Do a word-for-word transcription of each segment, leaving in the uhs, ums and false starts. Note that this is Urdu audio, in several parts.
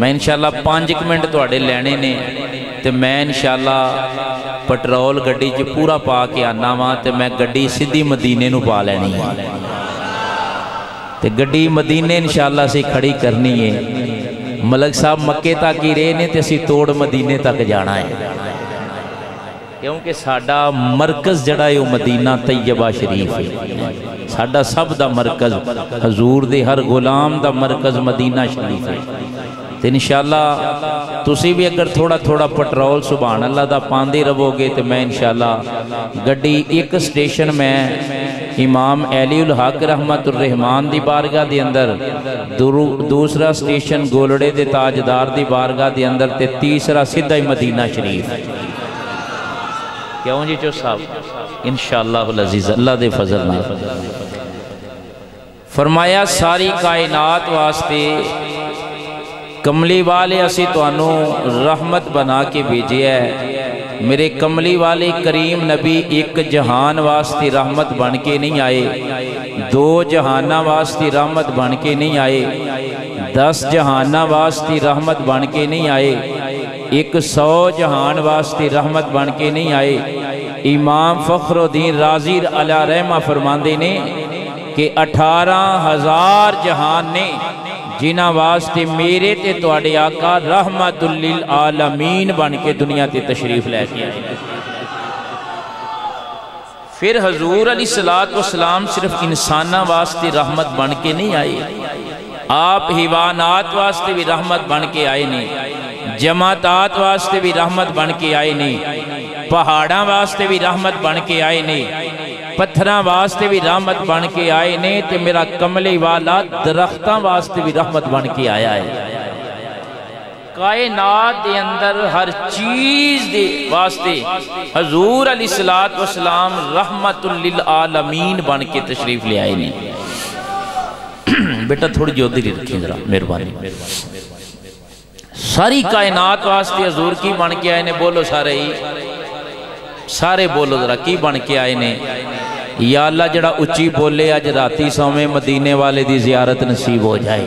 میں انشاءاللہ پانچ منٹ تواڈے لینے نے تے میں انشاءاللہ پٹرول گڈی چ پورا پا کے آنا وا تے میں گڈی سیدھی مدینے نو پا لینی ہے تے گڈی مدینے انشاءاللہ سے کھڑی کرنی ہے ملک صاحب مکے تک ہی رہے نے تے اسی توڑ مدینے تک جانا ہے کیونکہ ساڈا مرکز جڑا ہے وہ مدینہ طیبہ شریف ہے ساڈا سب دا مرکز حضور دے ہر غلام دا مرکز مدینہ شریف ہے تو انشاءاللہ تسی بھی اگر تھوڑا تھوڑا پٹرول سبحان اللہ دا پاندے رہو گے تو میں انشاءاللہ گڈی ایک سٹیشن میں امام علی الحق رحمت الرحمان دی بارگاہ دی اندر دوسرا سٹیشن گولڑے دے تاجدار دی بارگاہ دی اندر تے تیسرا سدھا مدینہ شریف کیوں جی چو صاحب انشاءاللہ العزیز اللہ دے فضل نہ فرمایا ساری کائنات واسطے کملی والے اسی تو انو رحمت بنا کے بھیجے ہے میرے کملی والے کریم نبی ایک جہان واسطے رحمت بن کے نہیں آئے دو جہانہ واسطے رحمت بن کے نہیں آئے دس جہانہ واسطے رحمت بن کے نہیں آئے ایک سو جہان واسطے رحمت بن کے نہیں آئے امام فخر الدین رازی علیہ رحمہ فرماندے نے کہ اٹھارہ ہزار جہان نے جنہ واسطے میرے تے تواڈے آقا رحمت للعالمین بن کے دنیا تے تشریف لے کے آئے پھر حضور علیہ السلام صرف انسانہ واسطے رحمت بن کے نہیں آئے آپ حیوانات واسطے بھی رحمت بن کے آئے نہیں جماعتات واسطے بھی رحمت بن کے آئے نہیں پہاڑاں واسطے بھی رحمت بن کے آئے نہیں پتھراں واسطے بھی رحمت بن کے آئے نہیں تے میرا کملی والا درختاں واسطے بھی رحمت بن کے آیا ہے کائنات دے اندر ہر چیز دے واسطے حضور علیہ السلام رحمت للعالمین بن کے تشریف لے آئے نہیں بیٹا تھوڑی جو دلی رکھیں ذرا مہربانی ساری کائنات واسطے حضور کی بن کے آئے نے بولو سارے ہی سارے بولو ذرا کی بن کے آئے نے یا اللہ جڑا اچھی بولے آج راتی سومیں مدینے والے دی زیارت نصیب ہو جائے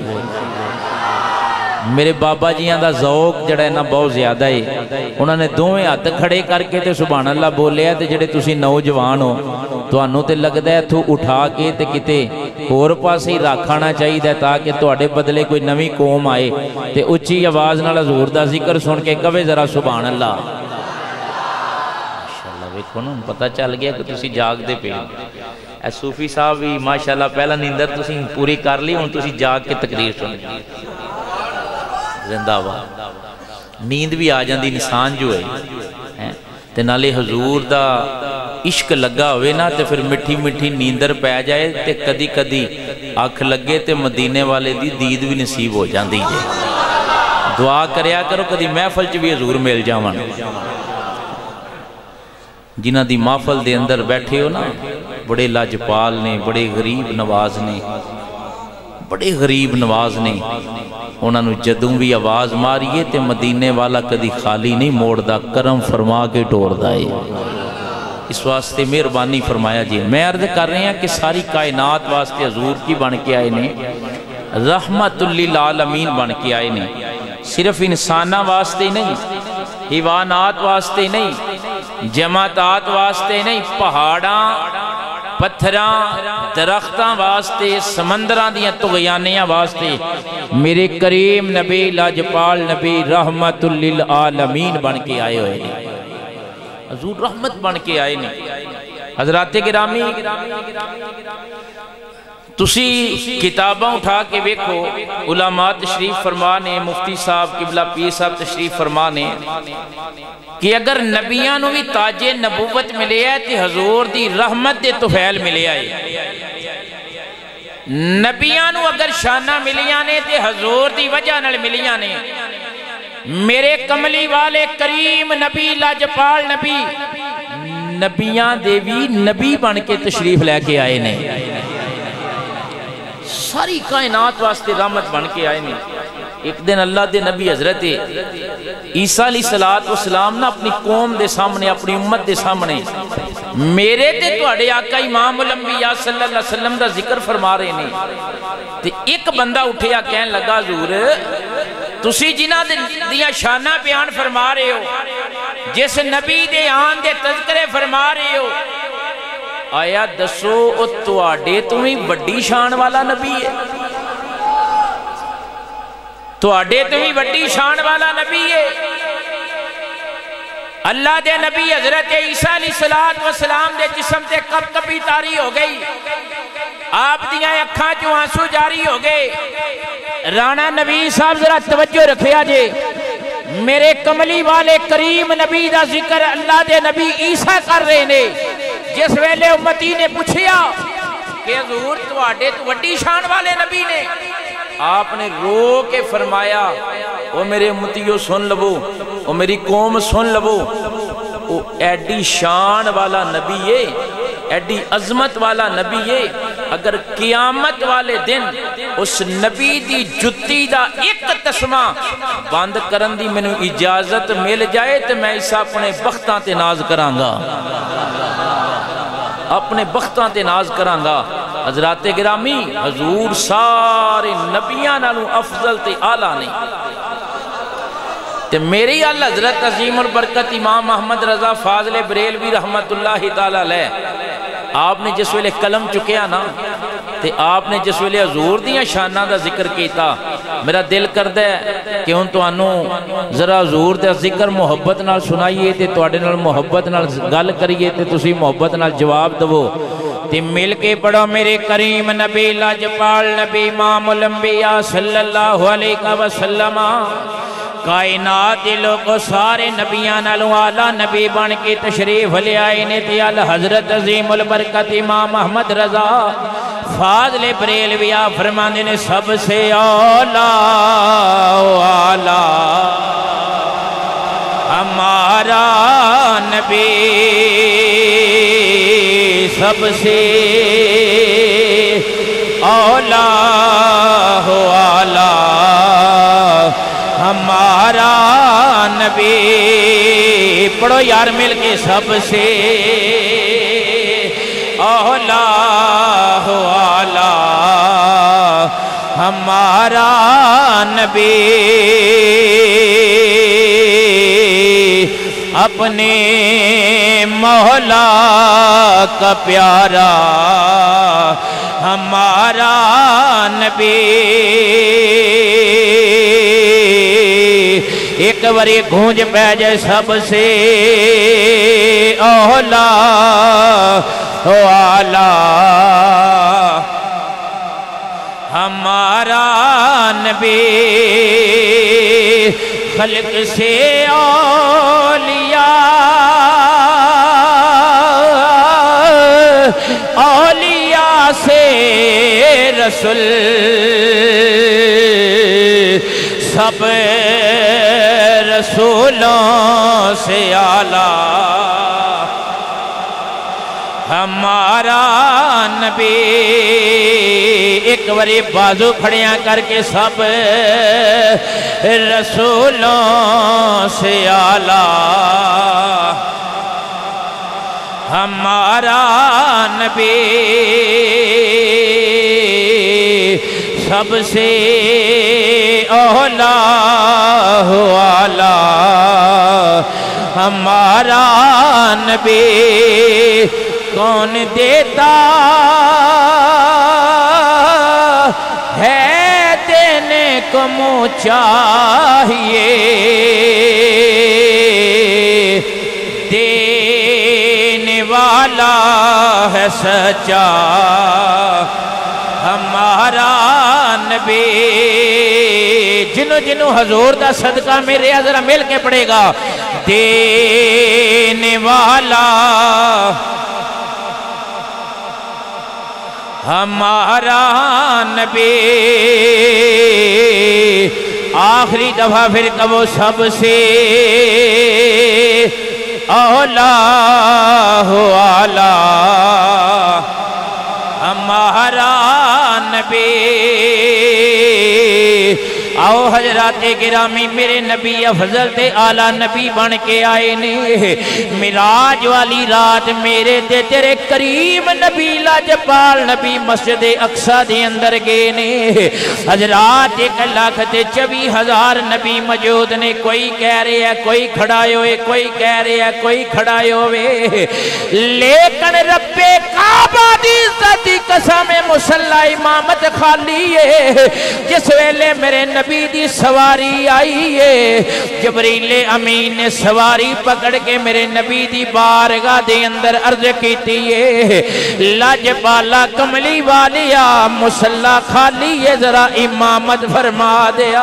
میرے بابا جیاں دا ذوق جڑا ہے نا بہت زیادہ ہے انہوں نے دوویں ہاتھ کھڑے کر کے تے سبحان اللہ بولے تے جڑے تسی نوجوان ہو تو انہوں تے لگتا ہے تو اٹھا کے تے کتے اور پاس ہی رکھانا چاہیے ہے تاکہ تواڈے بدلے کوئی نوی قوم آئے تے اچھی آواز نال حضور دا ذکر سن کے کہے ذرا سبحان اللہ ماشاءاللہ ویکھو نا پتہ چل گیا کہ تسی جاگ دے پے اے صوفی صاحب بھی ماشاءاللہ پہلا نیندر تسی پوری کر لی ہن تسی جاگ کے تقریر سن زندہ ہوا نیند بھی آ جاندی انسان جو ہے تے نالے حضور دا عشق لگا ہوئے نا تے پھر مٹھی مٹھی نیندر پہ جائے تے کدی کدی آنکھ لگے تے مدینے والے دی دید بھی نصیب ہو جاندی جے دعا کریا کرو کدی محفل چ بھی حضور مل جاون جنہ دی محفل دے اندر بیٹھے ہو نا بڑے لاجپال نے بڑے غریب نواز نے بڑے غریب نواز نے انہوں نے جدوں بھی آواز ماریے تے مدینے والا کدی خالی نہیں موڑ دا کرم فرما کے ٹور دائے اس واسطے مہربانی فرمایا جی میں عرض کر رہے ہیں کہ ساری کائنات واسطے حضور کی بن کے آئے نے رحمت للعالمین بن کے آئے نے صرف انسانہ واسطے نہیں حیوانات واسطے نہیں جماعتات واسطے نہیں پہاڑاں پتھراں درختاں واسطے سمندراں دیاں طغیانیاں واسطے میرے کریم نبی لاجپال نبی رحمت للعالمین بن کے آئے ہوئے ہیں حضور رحمت بن کے آئے نہیں حضرات گرامی تسی کتاباں اٹھا کے بیکھو علماء تشریف فرمانے مفتی صاحب قبلہ پیر صاحب تشریف فرمانے کہ اگر نبیاں نو بھی تاج نبوت ملے ہے تے حضور دی رحمت دے توفیل ملے آئے نبیاں نو اگر شانہ ملیاں نے تے حضور دی وجہ نل ملیاں نے میرے کملی والے کریم نبی لاجپال نبی نبیاں دے بھی نبی بن کے تشریف لے کے آئے نے ساری کائنات واسطے رحمت بن کے آئے نے ایک دن اللہ دے نبی حضرت عیسیٰ علیہ السلام نا اپنی قوم دے سامنے اپنی امت دے سامنے میرے تے تواڈے آقا امام الانبیاء صلی اللہ علیہ وسلم دا ذکر فرما رہے نے تے ایک بندہ اٹھیا کہنے لگا حضور تسی جنہ دیا شانہ بیان فرما رہے ہو، جس نبی دے آن دے تذکرے فرما رہے ہو، آیا دسو او تواڈے تمہیں بڑی شان والا نبی ہے؟ تواڈے تمہیں بڑی شان والا نبی ہے؟ اللہ دے نبی حضرت عیسیٰ علیہ السلام دے جسم تے کب کبھی تاری ہو گئی، آپ دیاں اکھاں جو آنسو جاری ہو گئے۔ رانا نبی صاحب ذرا توجہ رکھیا جے، میرے کملی والے کریم نبی دا ذکر اللہ دے نبی عیسیٰ کر رہے نے۔ جس ویلے امتی نے پوچھیا کہ حضور تواڈے تو وڈی شان والے نبی نے، آپ نے رو کے فرمایا او میرے امتیوں سن لبو، او میری قوم سن لبو، او ایڈی شان والا نبی ہے، ایڈی عظمت والا نبی ہے، اگر قیامت والے دن اس نبی دی جتی دا ایک تسمہ بند کرن دی میں اجازت مل جائے تو میں اسا اپنے بختاں تے ناز کرانگا، اپنے بختاں تے ناز کرانگا۔ حضرات گرامی، حضور سارے نبیاں نالوں افضل تے آلہ نہیں۔ تے میری اللہ حضرت عظیم البرکت امام محمد رضا فاضل بریلوی رحمت اللہ تعالیٰ علیہ، آپ نے جس ویلے قلم چکیا نا تے آپ نے جس ویلے حضور دیاں شانہ دا ذکر کیتا، میرا دل کردہ ہے کہ ان تو انو ذرا حضور دا ذکر محبت نال سنائیے تے تو اڈے نال محبت نال گل کریے تے تسی محبت نال جواب دو تے مل کے پڑھو میرے کریم نبی لاجپال نبی امام الانبیاء صلی اللہ علیہ وسلم۔ کائنات دے لوگ سارے نبیاں نالوں آلہ نبی بن کے تشریف لے آئے نے تے حضرت عظیم البرکت امام احمد رضا فاضل بریلوی فرماندے نے سب سے اولا والا ہمارا نبی، سب سے اولا والا ہمارا نبی۔ پڑھو یار مل کے، سب سے اولا والا ہمارا نبی، اپنے مولا کا پیارا ہمارا نبی۔ ایک باری گونج پہ جائے، سب سے اولا والا ہمارا نبی، خلق سے اولیاء اولیاء سے رسول، سب رسولوں سے اعلیٰ ہمارا نبی۔ ایک باری بازو کھڑیاں کر کے، سب رسولوں سے اعلیٰ ہمارا نبی، سب سے اولا والا ہمارا نبی۔ کون دیتا ہے دینے کو منہ چاہیے، دینے والا ہے سچا ہمارا نبی۔ جنوں جنوں حضور دا صدقہ میرے ذرا مل کے پڑے گا، دینے والا ہمارا نبی۔ آخری دفعہ پھر کہو، سب سے اولا والا ہمارا نبی، آؤ حضرات گرامی میرے نبی افضل تے آلہ نبی بن کے آئے نے معراج والی رات میرے تے تیرے کریم نبی لاجپال نبی مسجد اقصی دے اندر گئے نے حضرات ایک لاکھ تے چوی ہزار نبی موجود نے کوئی کہہ رہے ہیں کوئی کھڑائے ہوئے کوئی کہہ رہے ہیں کوئی کھڑائے ہوئے لیکن رب کعبہ دی ذاتی قسم مصلی امامت خالی ہے جس ویلے میرے نبی دی سواری آئی ہے جبریل امین نے سواری پکڑ کے میرے نبی دی بارگاہ دے اندر عرض کیتی ہے لاجپالا کملی والیا مصلی خالی ہے ذرا امامت فرما دیا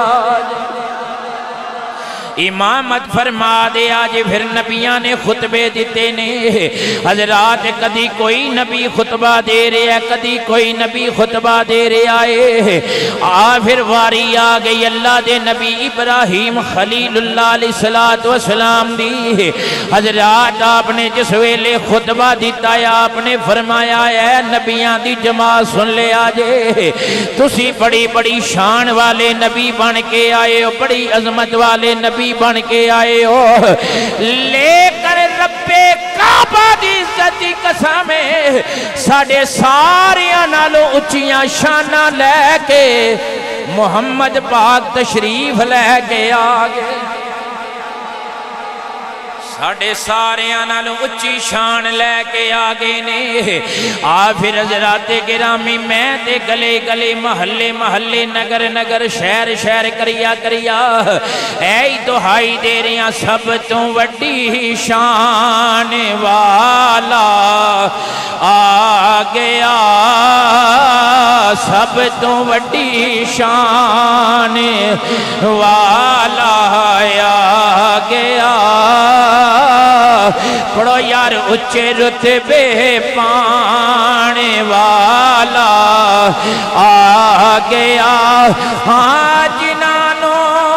امامت فرما دے آج پھر نبیاں نے خطبے دیتے نے حضرات کدی کوئی نبی خطبہ دے رہے ہے کدی کوئی نبی خطبہ دے رہے آئے آ پھر واری آگئی اللہ دے نبی ابراہیم خلیل اللہ علیہ السلام دی حضرات آپ نے جس ویلے خطبہ دیتا ہے آپ نے فرمایا ہے نبیاں دی جماعت سن لے آجے تسی بڑی بڑی شان والے نبی بن کے آئے ہو بڑی عظمت والے نبی بن کے آئے ہو لیکن رب کعبہ دی عزتی قسم ساڑھے ساریاں نالوں اچھیاں شانہ لے کے محمد پاک تشریف لے کے آگے ساڑھے ساریاں نالوں اچھی شان لے کے آگے نے آ پھر حضرات گرامی میں تے گلے گلے محلے محلے نگر نگر شہر شہر کریا کریا اے دہائی دے رہا سب تو وڈی شان والا آ گیا سب تو وڈی شان والا آ گیا پڑھو یار اچھے رتبے پانے والا آ گیا ہاں جنانوں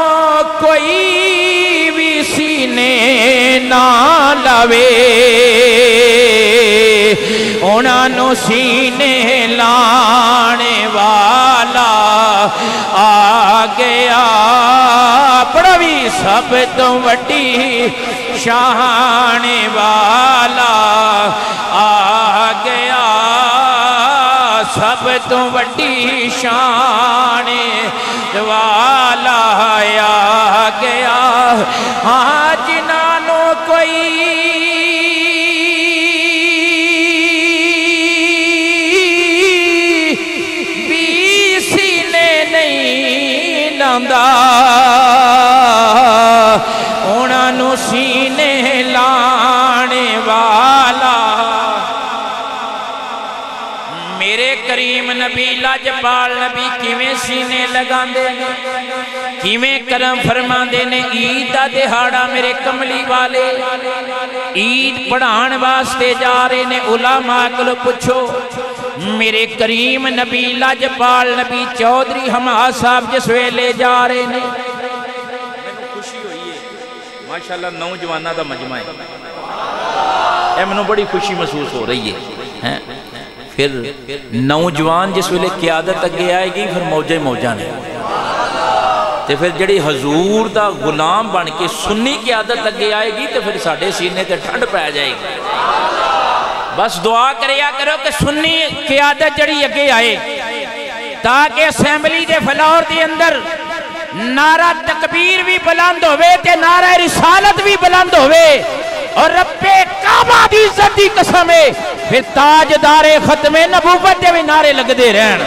کوئی بھی سینے نہ لوے انہوں سینے لانے والا آ گیا پڑھو بھی سب تو وڈی شان والا آ گیا سب تو وڈی شان والا آ گیا ہاں جنانوں کوئی بھی سینے نہیں لاندہ انہوں سینے لانے والا میرے کریم نبی لاجپال نبی کیویں سینے لگان دے کیویں کرم فرمان دے نے عید دا دہاڑا میرے کملی والے عید پڑھان واسطے جا رہے نے علماء کو پوچھو میرے کریم نبی لاجپال نبی چودھری حماد صاحب جس ویلے جا رہے نے ماشاءاللہ نوجوانہ دا مجمع ہے اے منو بڑی خوشی محسوس ہو رہی ہے پھر نوجوان جس ویلے قیادت اگے آئے گی پھر موجہ موجہ نے تے پھر جڑی حضور دا غلام بن کے سنی قیادت اگے آئے گی تے پھر ساڑھے سینے تے ٹھنڈ پہ جائے گی بس دعا کریا کرو کہ سنی قیادت جڑی اگے آئے تاکہ اسیمبلی دے فلور دے اندر نعرہ تکبیر بھی بلند ہوئے تے نعرہ رسالت بھی بلند ہوئے اور رب کعبہ دی عزتی قسم ہے پھر تاجدار ختم نبوت دے بھی نعرے لگ دے رہن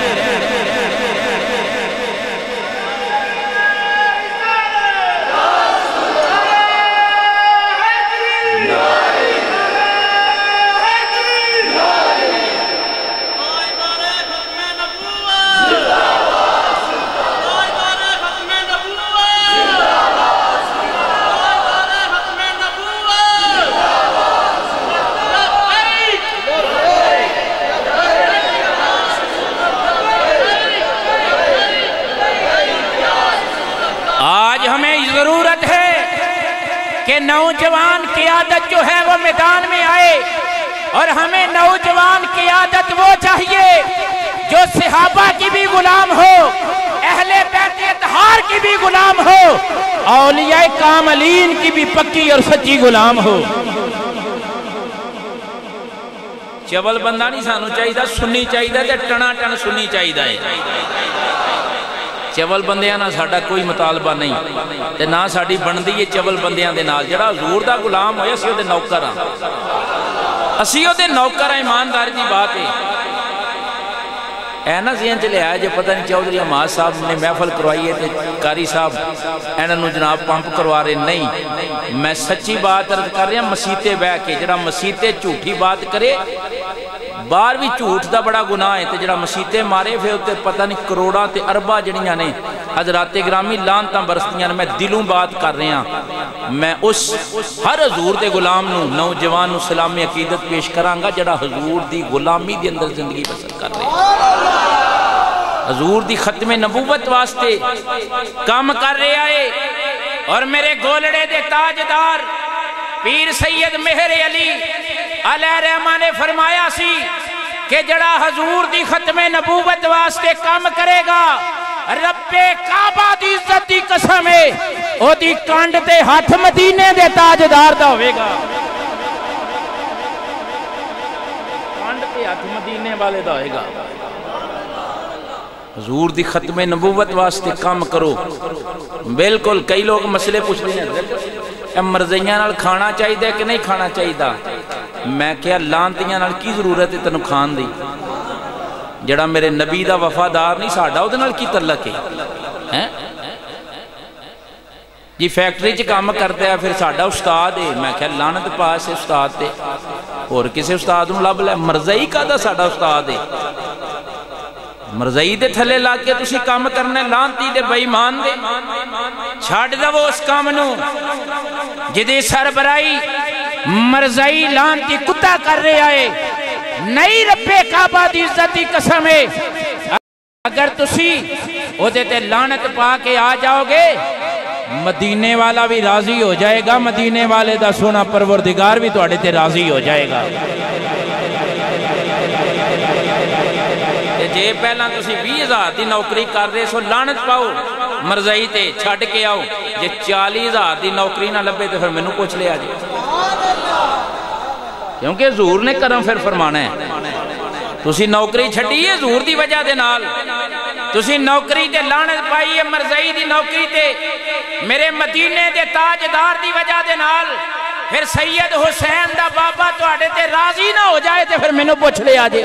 کہ نوجوان قیادت جو ہے وہ میدان میں آئے اور ہمیں نوجوان قیادت وہ چاہیے جو صحابہ کی بھی غلام ہو اہل بیت اطہار کی بھی غلام ہو، اولیاء کاملین کی بھی پکی اور سچی غلام ہو۔ چول بندہ نہیں سانو چاہیدہ، سنی چاہیدہ تے ٹنا ٹن سنی چاہیدہ ہے۔ چول بندیاں نہ ساڑھا کوئی مطالبہ نہیں تے نہ ساڑھی بندی یہ چول بندیاں دے نال جڑا حضور دا غلام ہویا اسی دے نوکر ہاں، اسی دے نوکر ہیں، ایمانداری دی بات ہے۔ اے نا ذہن چلے آئے جو پتہ نہیں چودھری حماد صاحب نے محفل کروائی ہے تے قاری صاحب ایننو جناب پمپ کروا رہے نہیں۔ میں سچی بات عرض کر رہے ہیں، مسیطے بہ کے جڑا مسیطے جھوٹی بات کرے بار بھی جھوٹ دا بڑا گناہ ہے تے جڑا مسیطے مارے پھر تے پتہ نہیں کروڑا تے اربا جڑیاں نے حضرات گرامی لانتاں برستیاں نے۔ میں دلوں بات کر رہے ہیں، میں اس ہر حضور دے غلام نو نوجوان نو سلامی عقیدت پیش کرانگا جڑا حضور دی غلامی دی اندر زندگی بسر کر رہے ہیں، حضور دی ختم نبوت واسطے کام کر رہے آئے۔ اور میرے گولڑے دے تاجدار پیر سید مہر علی علیہ رحمہ نے فرمایا سی کہ جڑا حضور دی ختم نبوت واسطے کام کرے گا، رب کعبہ دی عزت دی قسم ہے او دی کانڈ تے ہاتھ مدینے دے تاجدار دا ہوئے گا، کانڈ تے ہاتھ مدینے والے دا ہوئے گا۔ حضور دی ختم نبوت واسطے کام کرو۔ بالکل کئی لوگ مسئلے پوچھ رہے ہیں مرضیاں نال کھانا چاہیے دے کہ نہیں کھانا چاہیے دا، میں کیا لانتیاں نال کی ضرورت ہے تنو کھان دی؟ جڑا میرے نبی دا وفادار نہیں ساڑھا ہو دے نال کی تعلق ہے؟ جی فیکٹری چ کام کرتا ہے پھر ساڑھا استاد ہے، میں کیا لانت پاس ہے استاد دے، اور کسے استاد نو لب لے مرضی کا دا ساڑھا استاد ہے، مرضی دے تھلے لاگ کے تسی کام کرنے لانتی دے بے ایمان دے، چھاڑ دا وہ اس کام نو جدی سربرائی مرضی لانتی کتا کر رہے آئے، نئی رب کعبہ دی عزت دی قسم ہے اگر تسی او دیتے لانت پا کے آ جاؤ گے مدینے والا بھی راضی ہو جائے گا، مدینے والے دا سونا پروردگار بھی تو اڑے تے راضی ہو جائے گا۔ جے پہلا تسی بھی ہزار دی نوکری کر رہے سو لانت پاؤ مرضی تے چھڑ کے آؤ، جے چالی ہزار دی نوکری نہ لبے تو پھر میں نو پوچھ لے آجے، کیونکہ حضور نے کرم پھر فرمانا ہے۔ تسی نوکری چھڑیے حضور دی وجہ دے نال، تسی نوکری تے لانت پائیے مرضی دی نوکری تے میرے مدینے دے تاجدار دی وجہ دے نال، پھر سید حسین دا بابا تو آڑے تے راضی نہ ہو جائے تے پھر میں نو پوچھ لے آجے۔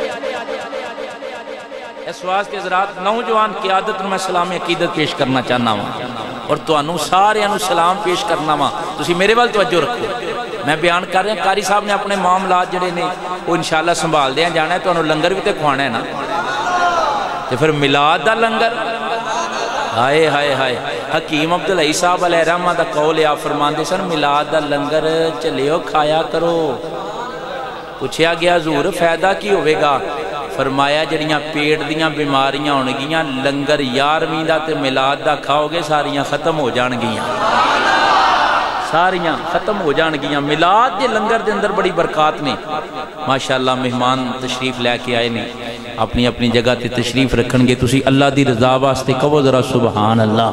اس واسطے حضرات نوجوان قیادت میں سلامی عقیدت پیش کرنا چاہنا ہوں اور تو انہوں سارے انہوں سلام پیش کرنا ہوں، تسی میرے وال توجہ رکھو۔ میں بیان کر رہے ہیں قاری صاحب نے اپنے معاملات جڑے نے وہ انشاءاللہ سنبھال دیا جانا ہے، تو انہوں لنگر بھی تے کھوانا ہے نا، تو پھر میلاد دا لنگر ہائے ہائے ہائے۔ حکیم عبدالعی صاحب علیہ رحمہ دا قول یا فرمان دے سن میلاد دا لنگر چلیو کھایا کرو۔ پوچھیا گیا حضور فائدہ کی ہوئے گا؟ فرمایا جڑیاں پیٹ دیاں بیماریاں ہونگیاں لنگر یارویں دا تے میلاد دا کھاؤ گے ساریاں ختم ہو جانگیاں، ساریاں ختم ہو جانگیاں۔ میلاد دے لنگر دے اندر بڑی برکات نے۔ ماشاءاللہ مہمان تشریف لے کے آئے نے، اپنی اپنی جگہ تے تشریف رکھن گے، تسی اللہ دی رضا واسطے کہو ذرا سبحان اللہ۔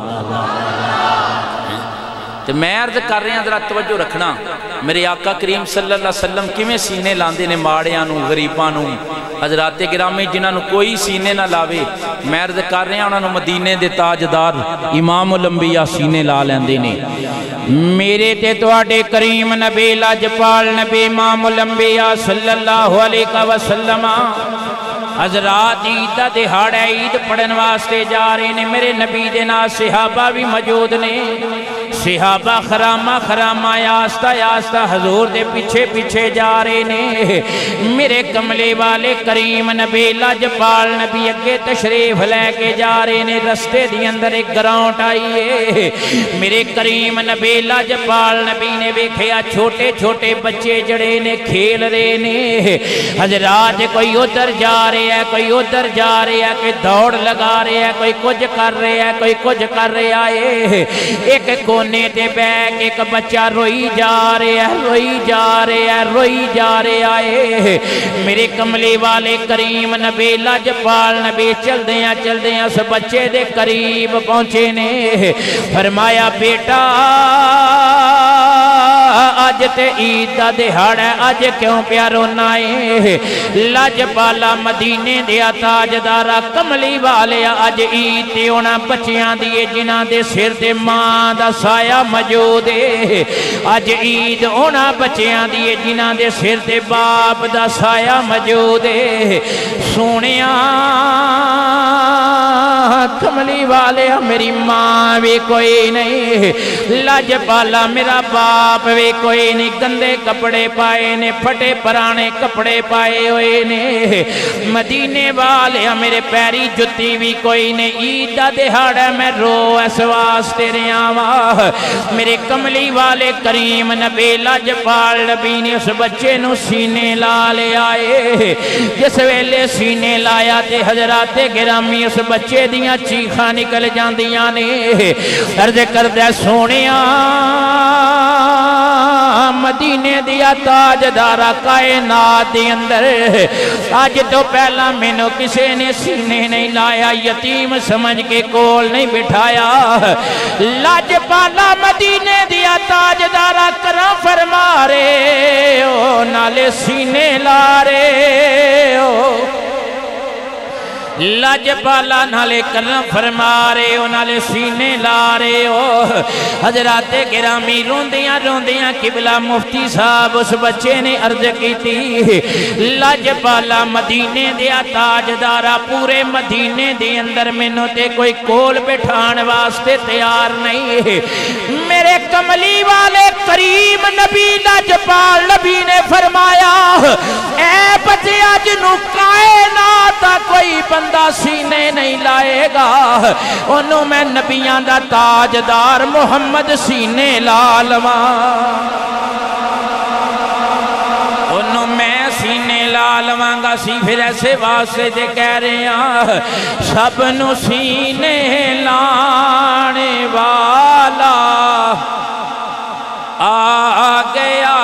تو میں عرض کر رہے ہیں ذرا توجہ رکھنا، میرے آقا کریم صلی اللہ علیہ وسلم کیویں سینے لاندے نے ماڑیاں نو غریباں نو، حضرات گرامی جنہاں نو کوئی سینے نہ لاوے، میں عرض کر رہے ہیں انہاں نو مدینے دے تاجدار امام الانبیاء سینے لا لیندے نے۔ میرے تے تواڈے کریم نبی لاجپال نبی امام الانبیاء صلی اللہ علیہ وسلم حضرات عید دا دہاڑا عید پڑھن واسطے جا رہے نے، میرے نبی دے نال صحابہ بھی موجود نے، صحابہ خرامہ خرامہ یاستہ یاستہ حضور دے پیچھے پیچھے جا رہے نے۔ میرے کملے والے کریم نبی لاجپال نبی اگے تشریف لے کے جا رہے نے، رستے دی اندر ایک گراؤنٹ آئیے، میرے کریم نبی لاجپال نبی نے ویکھیا چھوٹے چھوٹے بچے جڑے نے کھیل رہے نے، حضرات کوئی ادھر جا رہے ہے کوئی ادھر جا رہے ہے، کوئی دوڑ لگا رہے ہے، کوئی کچھ کر رہے ہے کوئی کچھ کر رہے آئے، ایک کونے کونے تے بیک ایک بچہ روئی جا رہے ہے روئی جا رہے ہے روئی جا رہے آئے میرے کملی والے کریم نبی لاجپال نبی چل دیاں چل دیاں اس بچے دے قریب پہنچے نے فرمایا بیٹا آج تے عید دا دہاڑ ہے آج کیوں پیا رونا ہے لاجپالا مدینے دیا تاجدارا کملی والے آج عید تے ہونا بچیاں دیے جنہ دے سر تے ماں دا سایہ موجود ہے آج عید ہونا بچیاں دیے جنہ دے سر تے باپ دا سایہ موجود ہے سونیاں کملی والے میری ماں بھی کوئی نہیں لاجپالا میرا باپ بھی کوئی نہیں گندے کپڑے پائے نے پھٹے پرانے کپڑے پائے ہوئے نے مدینے والے میرے پیری جتی بھی کوئی نہیں عید دا دہاڑا میں رو اس واسطے ریاواں میرے کملی والے کریم نبی لاجپال نبی نے اس بچے نو سینے لا لے آئے جس ویلے سینے لایا تے حضرات گرامی اس بچے دیاں چیخاں نکل جاندیاں نے عرض کردہ سونیاں مدینے دیا تاجدارا کائنات دی اندر آج تو پہلا میں نو کسے نے سینے نہیں لایا یتیم سمجھ کے کول نہیں بٹھایا لاجپالا مدینے دیا تاجدارا کرم فرما رہے ہو نالے سینے لا رہے ہو لاجپالا نالے کرم فرما رہے ہو نالے سینے لا رہے ہو حضرات گرامی روندیاں روندیاں قبلہ مفتی صاحب اس بچے نے عرض کی تھی لاجپالا مدینے دیا تاجدارا پورے مدینے دے اندر میں تے کوئی کول بٹھان واسطے تیار نہیں میرے کملی والے کریم نبی لاجپال نبی نے فرمایا اے بچیا جنو کائنات کوئی بندہ سینے نہیں لائے گا انہوں میں نبیاں دا تاجدار محمد سینے لالواں انہوں میں سینے لالواں گا سی پھر ایسے واسطے دے کہہ رہے ہیں سب نو سینے لانے والا آ گیا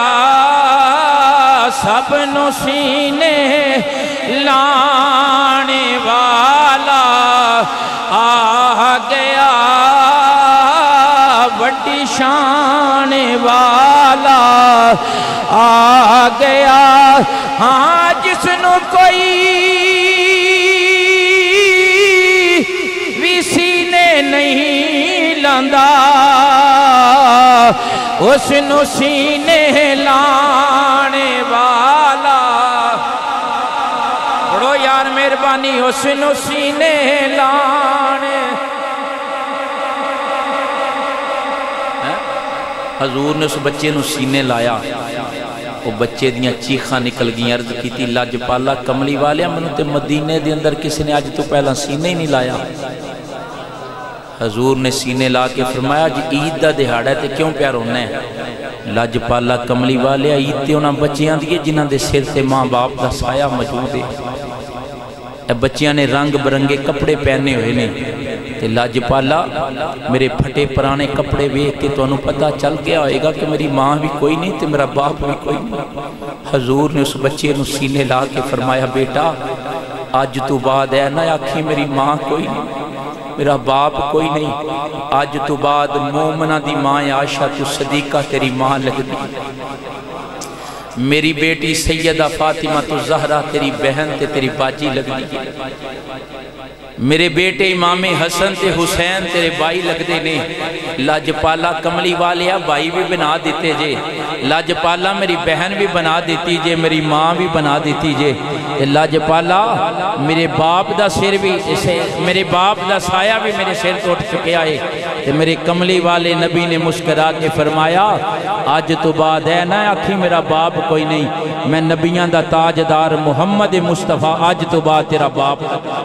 سب نو سینے لانے والا آ گیا بڑی شان والا آ گیا ہاں جس نو کوئی بھی سینے نہیں لاندا اس نو سینے لانے والا بڑو یار مہربانی اس نو سینے لانے حضور نے اس بچے نو سینے لایا وہ بچے دیاں چیخاں نکل گئی عرض کی تھی لاجپالا کملی والیا منو تے مدینے دے اندر کسی نے آج تو پہلا سینے ہی نہیں لایا حضور نے سینے لا کے فرمایا جی عید دا دہاڑا ہے تے کیوں پیار ہونا ہے لاجپالا کملی والیا عید تے انہاں بچیاں دیئے جنہاں دے سر تے ماں باپ دا سایہ موجود ہے اے بچیاں نے رنگ برنگے کپڑے پہنے ہوئے نے تے لاجپالا میرے پھٹے پرانے کپڑے بیک کے تو انہوں پتہ چل گیا ہوئے گا کہ میری ماں بھی کوئی نہیں تے میرا باپ بھی کوئی نہیں حضور نے اس بچے نو سینے لا کے فرمایا بیٹا آج تو بعد ہے نہ آکھی میری ماں کوئی نہیں میرا باپ کوئی نہیں آج تو بعد مومنہ دی ماں عائشہ تو صدیقہ تیری ماں لگ دی میری بیٹی سیدہ فاطمہ تو زہرہ تیری بہن تے تیری باجی لگ دی میرے بیٹے امام حسن تے حسین تیرے بائی لگ دے نے لاجپالا کملی والیا بائی بھی بنا دیتے جے لاجپالا میری بہن بھی بنا دیتی جے میری ماں بھی بنا دیتی جے لاجپالا میرے باپ دا سر بھی میرے باپ دا سایہ بھی میرے سر تو اٹھ چکے آئے تے میرے کملی والے نبی نے مسکرا کے فرمایا آج تو بعد ہے نا آکھی میرا باپ کوئی نہیں میں نبیاں دا تاجدار محمد مصطفیٰ آج تو بعد تیرا باپ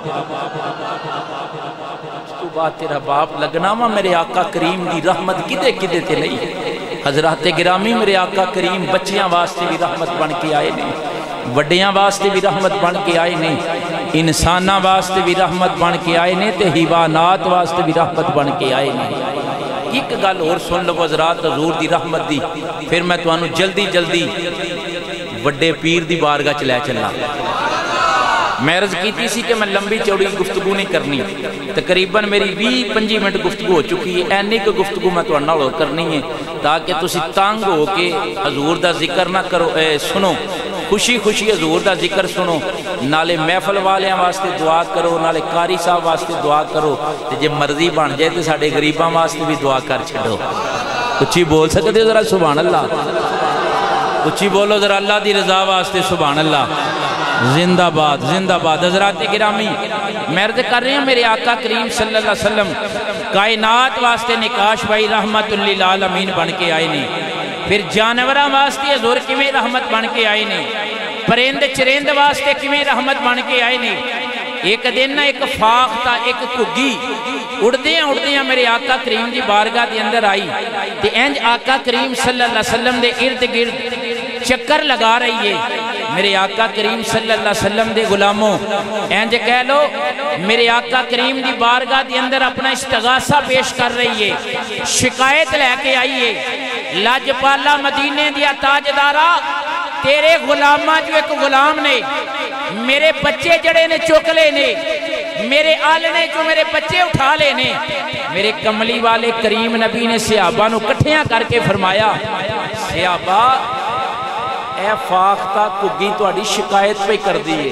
تو بعد تیرا باپ لگنا وا میرے آقا کریم دی رحمت کدے کدے تے نہیں حضرات گرامی میرے آقا کریم بچیاں واسطے بھی رحمت بن کے آئے نہیں وڈیاں واسطے بھی رحمت بن کے آئے نہیں انسانہ واسطے بھی رحمت بن کے آئے نہیں تے حیوانات واسطے بھی رحمت بن کے آئے نہیں ایک گل اور سن لو حضرات حضور دی رحمت دی، پھر میں تانوں جلدی جلدی وڈے پیر دی بارگاہ چ لے چلا۔ میں عرض کیتی سی کہ میں لمبی چوڑی گفتگو نہیں کرنی، تقریباً میری بھی پنجی منٹ گفتگو ہو چکی ہے، اینی کو گفتگو میں تو نال کرنی ہے تاکہ تسی تنگ ہو کے حضور دا ذکر نہ کرو، اے سنو خوشی خوشی حضور دا ذکر سنو، نالے محفل والیاں واسطے دعا کرو، نالے قاری صاحب واسطے دعا کرو، تے جے مرضی بن جائے تے ساڈے غریباں واسطے بھی دعا کر چھڑو۔ اچھی بول سکتے ہو ذرا سبحان اللہ؟ اچھی بولو ذرا اللہ دی رضا واسطے سبحان اللہ۔ زندہ باد زندہ باد۔ حضرات گرامی میں عرض کر رہے ہیں میرے آقا کریم صلی اللہ علیہ وسلم کائنات واسطے نکاش بھائی رحمت للعالمین بن کے آئے نہیں، پھر جانوراں واسطے حضور کیویں رحمت بن کے آئے نہیں، پرند چرند واسطے کیویں رحمت بن کے آئے نہیں۔ ایک دن ایک فاختہ ایک کگی اڑدیاں اڑدیاں میرے آقا کریم دی بارگاہ دے اندر آئی تے انج آقا کریم صلی اللہ علیہ وسلم دے ارد گرد چکر لگا رہی ہے۔ میرے آقا کریم صلی اللہ علیہ وسلم دے غلاموں انج کہہ لو میرے آقا کریم دی بارگاہ دے اندر اپنا استغاثہ پیش کر رہی ہے، شکایت لے کے آئی ہے، لاجپالا مدینے دیا تاجدارا تیرے غلامہ جو ایک غلام نے میرے بچے جڑے نے چک لے نے، میرے آل نے جو میرے بچے اٹھا لے نے۔ میرے کملی والے کریم نبی نے صحابہ نو کٹھیاں کر کے فرمایا، صحابہ اے فاختہ کگی تو اڈی شکایت پہ کر دیئے۔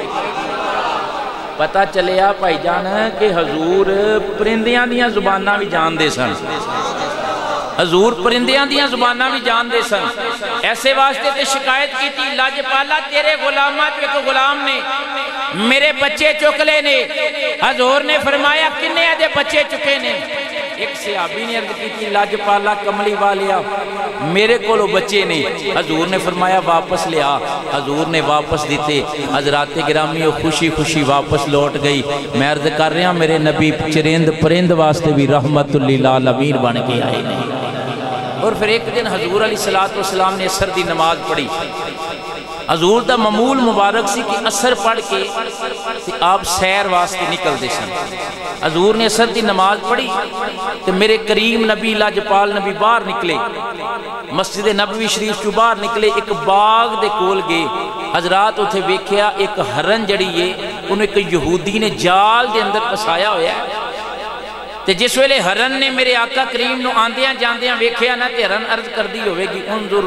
پتہ چلیا بھائی جان کہ حضور پرندیاں دیاں زبانہ بھی جان دے سن، حضور پرندیاں دیاں زبانہ بھی جان دے سن، ایسے واسطے تے شکایت کی تھی لاجپالا تیرے غلامات جو ایک غلام نے میرے بچے چک لے نے۔ حضور نے فرمایا کنے دے بچے چکے نے؟ ایک صحابی نے عرض کی تھی لاجپالا کملی والیا میرے کولو بچے نے۔ حضور نے فرمایا واپس لے آ، حضور نے واپس دیتے۔ حضرات گرامی خوشی خوشی واپس لوٹ گئی۔ میں عرض کر رہا ہوں میرے نبی چرند پرند واسطے بھی رحمت للعالمین بن کے آئے نہیں۔ اور پھر ایک دن حضور علیہ السلام نے عصر دی نماز پڑھی، حضور دا معمول مبارک سی کہ عصر پڑھ کے آپ سیر واسطے نکل دے سن۔ حضور نے عصر دی نماز پڑھی تو میرے کریم نبی لاجپال نبی باہر نکلے، مسجد نبوی شریف چو باہر نکلے، ایک باغ دے کول گئے۔ حضرات اتھے ویکھیا ایک ہرن جڑی ہے انہوں ایک یہودی نے جال دے اندر پسایا ہویا ہے، تے جس ویلے ہرن نے میرے آقا کریم نو آندیاں جاندیاں ویکھیا نا تے ہرن عرض کر دی ہوئے گی انظر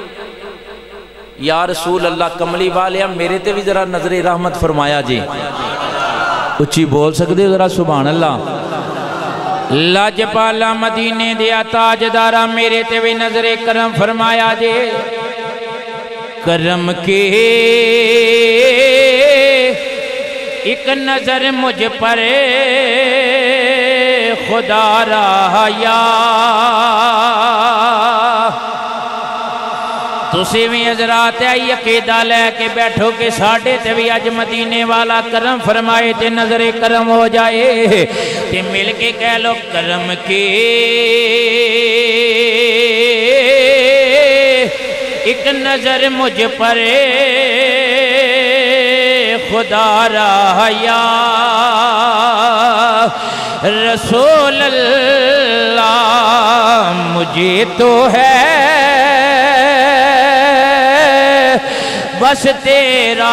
یا رسول اللہ کملی والیا میرے تے بھی ذرا نظر رحمت فرمایا جی۔ اچھی بول سکتے ذرا سبحان اللہ۔ لاجپالا مدینے دیا تاجدارا میرے تے بھی نظر کرم فرمایا جی۔ کرم کے ایک نظر مجھ پر خدا را یا تسی بھی حضرات آئی عقیدہ لے کے بیٹھو کہ ساڑھے تے بھی آج مدینے والا کرم فرمائے تے نظر کرم ہو جائے تے مل کے کہہ لو کرم کے ایک نظر مجھ پر خدا را یا رسول اللہ مجھے تو ہے بس تیرا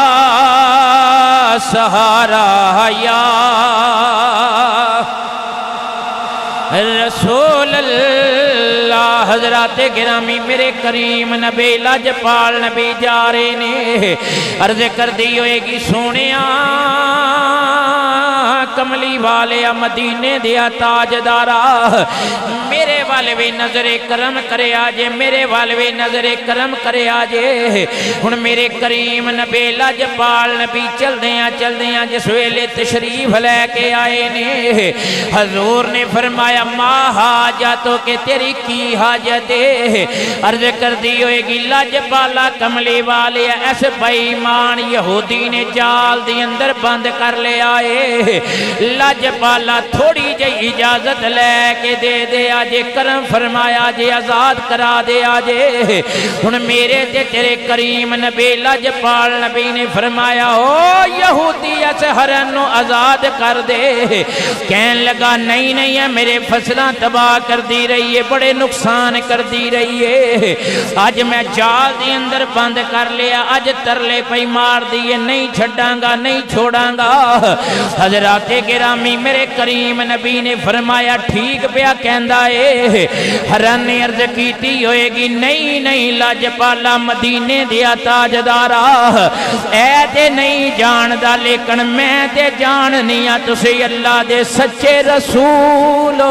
سہارا یا رسول اللہ۔ حضرات گرامی میرے کریم نبی لاجپال نبی جا رہے نے، عرض کر دی ہوئے گی سونیا کملی والے مدینے دیا تاجدارا میرے والے بھی نظر کرم کرے آجے، میرے والے بھی نظر کرم کرے آجے۔ ہن میرے کریم نبی لاجپال نبی چل دیاں چل دیاں جس ویلے تشریف لے کے آئے نے، حضور نے فرمایا ما حاجتوں کہ تیری کی حاجت ہے؟ عرض کر دی ہوئے گی لاجپالا کملی والے ایس بے ایمان یہودی نے جال دی اندر بند کر لے آئے۔ لاجپالا تھوڑی جی اجازت لے کے دے دے آجے کرم فرمایا جے آزاد کرا دے آجے ہن میرے تے تیرے کریم نبی لاجپال نبی نے فرمایا او یہودی اس ہرن نو آزاد کر دے کہن لگا نہیں نہیں ہے میرے فصلہ تباہ کر دی رہی ہے بڑے نقصان کر دی رہی ہے آج میں جال دی اندر بند کر لیا آج ترلے پہ مار دیئے نہیں چھڑاں گا نہیں چھوڑاں گا حضرات گرامی میرے کریم نبی نے فرمایا ٹھیک پیا کہندہ ہے ہرن نے عرض کیتی ہوئے گی نہیں نہیں لاجپالا مدینے دیا تاجدارا اے دے نہیں جاندہ لیکن میں دے جاننیا تسے اللہ دے سچے رسولو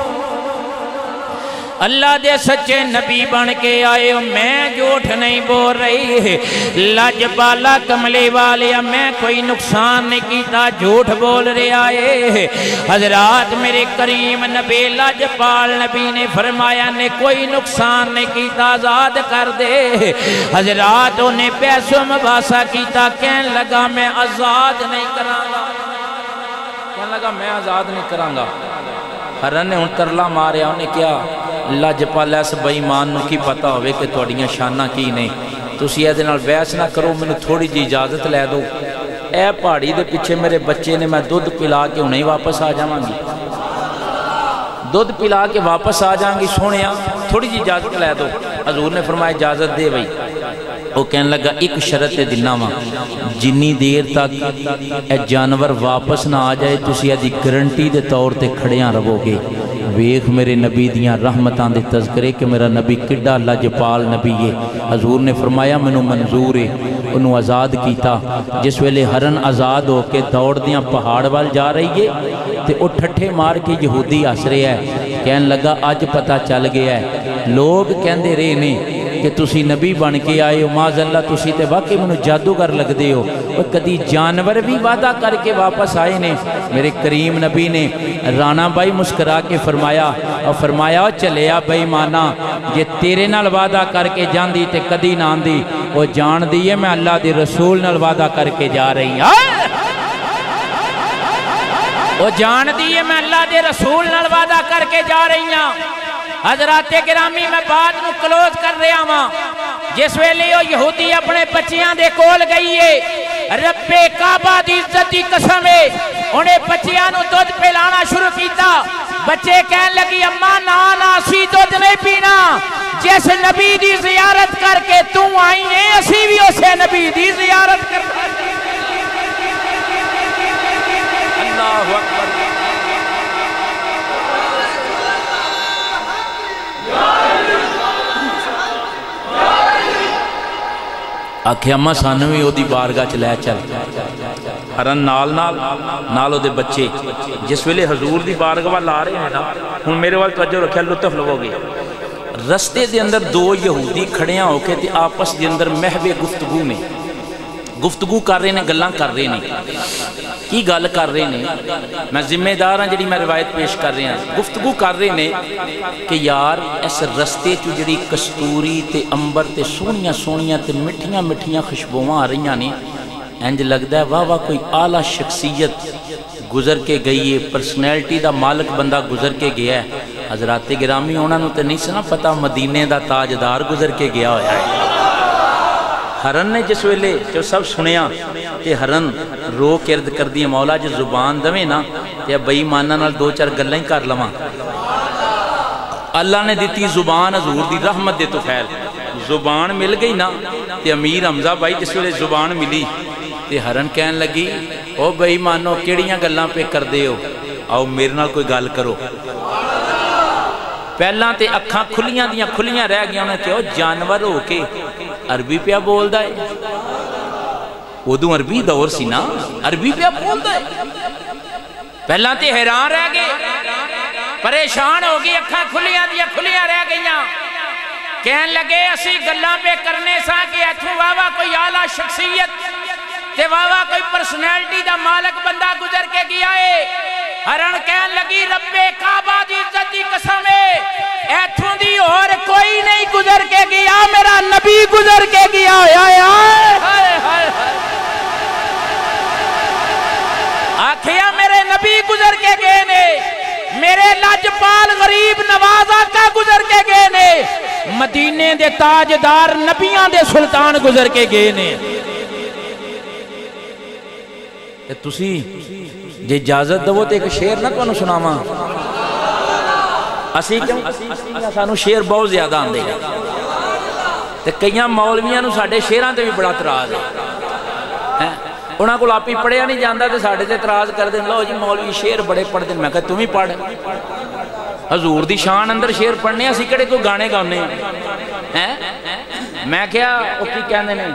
اللہ دے سچے نبی بن کے آئے ہو میں جھوٹ نہیں بول رہی لاجپالا کملے والیا میں کوئی نقصان نہیں کیتا جھوٹ بول رہے آئے حضرات میرے کریم نبی لاجپال نبی نے فرمایا نے کوئی نقصان نہیں کیتا آزاد کر دے حضرات انہیں پیسوں مباسا کیتا کہن لگا میں آزاد نہیں کرانگا کہن لگا میں آزاد نہیں کرانگا ہرن نے ان ترلا ماریا انہیں کیا لاجپالا اس بے ایمان نو کی پتا ہوئے کہ توڑیاں شانہ کی نہیں تو اسی ایدے نال بیعس نہ کرو میں نے تھوڑی جی اجازت لے دو اے پہاڑی دے پیچھے میرے بچے نے میں دودھ پلا کے انہیں واپس آ جاؤں گی دودھ پلا کے واپس آ جاؤں گی سونیا تھوڑی جی اجازت لے دو حضور نے فرمایا اجازت دے بھئی وہ کہنے لگا ایک شرط دینا ماں جنی دیر تک اے جانور واپس نہ آ جائے تسی ایدی گرنٹی دے طور تے کھڑیاں رہو گے ویخ میرے نبی دیاں رحمتاں دے تذکرے کہ میرا نبی کڈا لاجپال نبی ہے حضور نے فرمایا منو منظور ہے انہوں آزاد کیتا جس ویلے ہرن آزاد ہو کے دوڑ دیاں پہاڑ وال جا رہی ہے تے او ٹھٹھے مار کے یہودی آس رہے ہے کہن لگا آج پتا چل گیا ہے لوگ کہندے رہے نے کہ تسی نبی بن کے آئے ہو ماذ اللہ تسی تے واقعی منو جادوگر لگ دے ہو وہ کدی جانور بھی وعدہ کر کے واپس آئے نے میرے کریم نبی نے رانا بھائی مسکرا کے فرمایا اور فرمایا چلیا بھائی مانا یہ تیرے نال وعدہ کر کے جان دی تے کدی نان دی وہ جان دیئے میں اللہ دی رسول نال وعدہ کر کے جا رہی ہوں وہ جان دیئے میں اللہ دے رسول نال وعدہ کر کے جا رہی ہوں حضرات گرامی میں بات نو کلوز کر رہا ہوں جس ویلے وہ یہودی اپنے بچیاں دے کول گئی ہے رب کعبہ دی عزت دی قسم ہے انہیں بچیاں نو دودھ پلانا شروع کیتا بچے کہن لگی اماں نا نا اسی دودھ نہیں پینا جس نبی دی زیارت کر کے تو آئی ہیں اسی بھی اسے نبی دی زیارت کر اللہ اکبر آکھے اممہ سانوی او دی بارگاہ چلے چل ہرن نال نال نالو دے بچے جس ویلے حضور دی بارگاہ لا رہے ہیں نا ہن میرے وال توجہ رکھیا لطف لگو گے رستے دے اندر دو یہودی کھڑیاں ہو کے تے آپس دے اندر محو گفتگو میں گفتگو کر رہے ہیں گلاں کر رہے ہیں کی گل کر رہے ہیں میں ذمہ دار ہاں جڑی میں روایت پیش کر رہے ہیں گفتگو کر رہے ہیں کہ یار اس رستے چو جڑی کستوری تے امبر تے سونیاں سونیاں تے مٹھیاں مٹھیاں خوشبوواں آ رہی ہیں انج لگدا ہے واہ واہ کوئی اعلیٰ شخصیت گزر کے گئی ہے پرسنالٹی دا مالک بندہ گزر کے گیا ہے حضرات گرامی انہاں نوں تے نہیں سنا پتا مدینے دا تاجدار گزر کے گیا ہویا ہے ہرن نے جس ویلے جو سب سنیا کہ ہرن رو کرد کر دی مولا جو زبان دوے نا یا بئی ماننا نال دو چار گلیں کر لما اللہ نے دیتی زبان حضور دی رحمت دے تو خیر زبان مل گئی نا تے امیر حمزہ بھائی جس ویلے زبان ملی تے ہرن کہن لگی او بئی مانو کیڑیاں گلاں پہ کر دے ہو آؤ میرے نال کوئی گل کرو پہلاں تے اکھاں کھلیاں دیاں کھلیاں رہ گیا انہیں کہو جانور ہو کے عربی پہ بول دائے ادو عربی دور سی نا عربی پہ بول دائے پہلاں تے حیران رہ گئے پریشان ہو گئی اکھاں کھلیاں دیاں کھلیاں رہ گئیاں کہن لگے اسی گلاں پہ کرنے سا کہ اتھو واوا کوئی اعلیٰ شخصیت تے واوا کوئی پرسنالٹی دا مالک بندہ گزر کے گیا ہے ہرن کہن لگی رب کعبہ دی عزت دی قسم ہے ایتھوں دی اور کوئی نہیں گزر کے گیا میرا نبی گزر کے گیا آکھیا میرے نبی گزر کے گئے نے، میرے لاجپال غریب نواز آقا گزر کے گئے نے، مدینے دے تاجدار نبیان دے سلطان گزر کے گئے نے۔ تسی جے اجازت دو تے ایک شعر نہ تو سناواں؟ اسی کیوں سانو شعر بہت زیادہ آندے تے کئیاں مولویاں نو ساڈے شعراں تے بھی بڑا اعتراض ہے، انہاں کول آپ ہی پڑھیا نہیں جاندا تے ساڈے تے اعتراض کر دین، لو جی مولوی شعر بڑے پڑھ دین۔ میں کہا تم ہی پڑھ، حضور دی شان اندر شعر پڑھنے اسی کڑے کوئی گانے گانے ہیں؟ میں کیا او کی کہندے نے،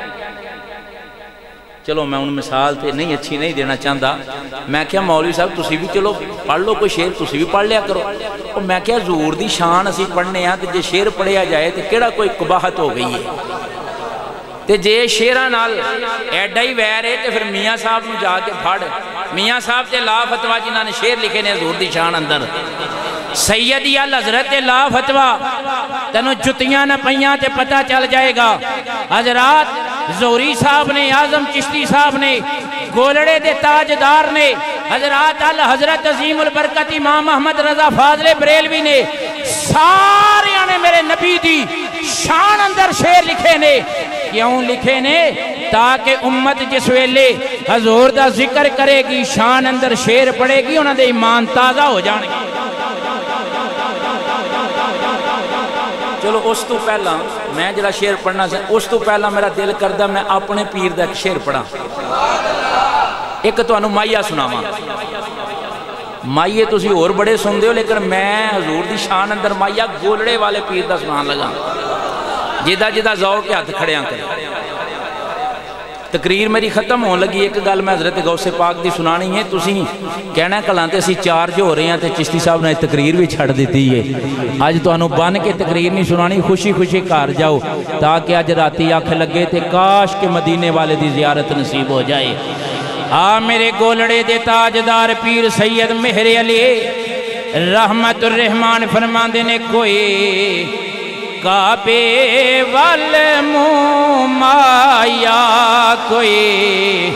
چلو میں ان مثال تے نہیں اچھی نہیں دینا چاہتا، میں کیا مولوی صاحب تسی بھی چلو پڑھ لو کوئی شعر، تسی بھی پڑھ لیا کرو۔ اور میں کیا حضور دی شان اسی پڑھنے ہیں تے جے شعر پڑھیا جائے تے کیڑا کوئی قباحت ہو گئی ہے؟ تے جے شعراں نال ایڈا ہی ویر ہے تے پھر میاں صاحب نو جا کے پڑھ، میاں صاحب تے لا فتویٰ جنہاں نے شعر لکھے نے حضور دی شان اندر، سیدی الحضرت لا فتویٰ تنو جتیاں نہ پہیاں تے پتہ چل جائے گا۔ حضرات زوری صاحب نے، اعظم چشتی صاحب نے، گولڑے دے تاجدار نے، حضرات الحضرت عظیم البرکت امام محمد رضا فاضل بریلوی نے، سارے نے میرے نبی دی شان اندر شعر لکھے نے۔ کیوں لکھے نے؟ تاکہ امت جس ویلے حضور دا ذکر کرے گی، شان اندر شعر پڑے گی، انہاں دے ایمان تازہ ہو جانے گی۔ چلو اس تو پہلا میں جڑا شعر پڑھنا سے اس تو پہلا میرا دل کردہ میں اپنے پیر دا ایک شعر پڑھا، ایک تو انہوں مائیہ سناواں۔ مائیے تسی اور بڑے سن دے ہو، لیکن میں حضور دی شان اندر مائیہ گولڑے والے پیر دا سنان لگا، جدہ جدہ ذوق کے ہاتھ کھڑے آن کر۔ تقریر میری ختم ہون لگی، ایک گل میں حضرت غوث پاک دی سنانی ہے، تسی کہنا کلانتے سی چارج ہو رہے ہیں تے چشتی صاحب نے تقریر بھی چھڑ دیتی ہے۔ آج تو انہوں بان کے تقریر نہیں سنانی، خوشی خوشی کار جاؤ تاکہ آج راتی آنکھ لگے تے کاش کے مدینے والے دی زیارت نصیب ہو جائے۔ آ میرے گولڑے دے تاجدار پیر سید مہر علی رحمت الرحمن فرماندے نے، کوئی کعبے والمو مایا، کوئی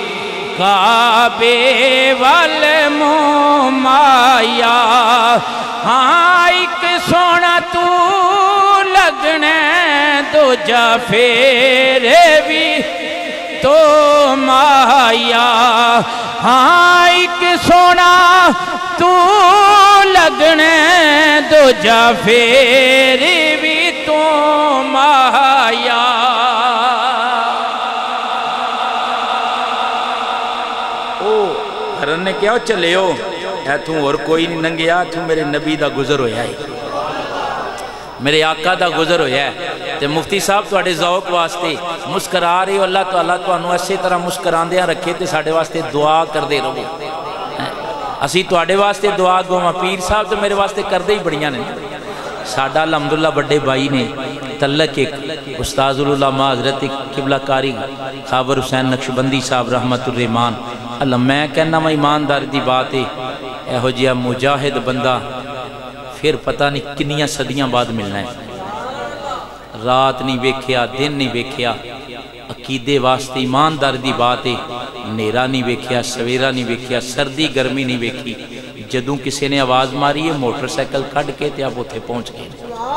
کعبے والمو مایا، ہاں ایک سونا تو لگنے دو جا پھیرے بھی تو مایا، ہاں ایک سونا تو لگنے دو جا پھیرے بھی تو مایا۔ او حرن نے کیا چلے ہو اے تم اور کوئی نہیں ننگیا، تم میرے نبی دا گزر ہویا ہے، میرے آقا دا گزر ہویا ہے۔ تے مفتی صاحب تو اڑے ذوق واسطے مسکرا رہے ہو، اللہ تعالیٰ تو انہوں ایسے طرح مسکراندیاں رکھے تے ساڑھے واسطے دعا کر دے رہو۔ اسی تو اڑے واسطے دعا گوما، پیر صاحب تو میرے واسطے کر دے ہی بڑیاں نے۔ ساڑھا الحمدللہ بڑے بھائی نے تلک ایک استاذ اللہ ماں حضرت قبلہ کاری خابر حسین نقشبندی صاحب رحمت الرحمان، اللہ میں کہنا میں ایماندار دی بات ہے، اے ہو جیا مجاہد بندہ پھر پتہ نہیں کنیاں صدیاں بعد ملنا ہے۔ رات نہیں ویکھیا، دن نہیں ویکھیا، عقیدے واسطے ایماندار دی بات ہے، نیرہ نہیں ویکھیا، سویرہ نہیں ویکھیا، سردی گرمی نہیں ویکھی، جدوں کسی نے آواز ماری ہے موٹر سائیکل کھڑ کے تے اب اتھے پہنچ گئے۔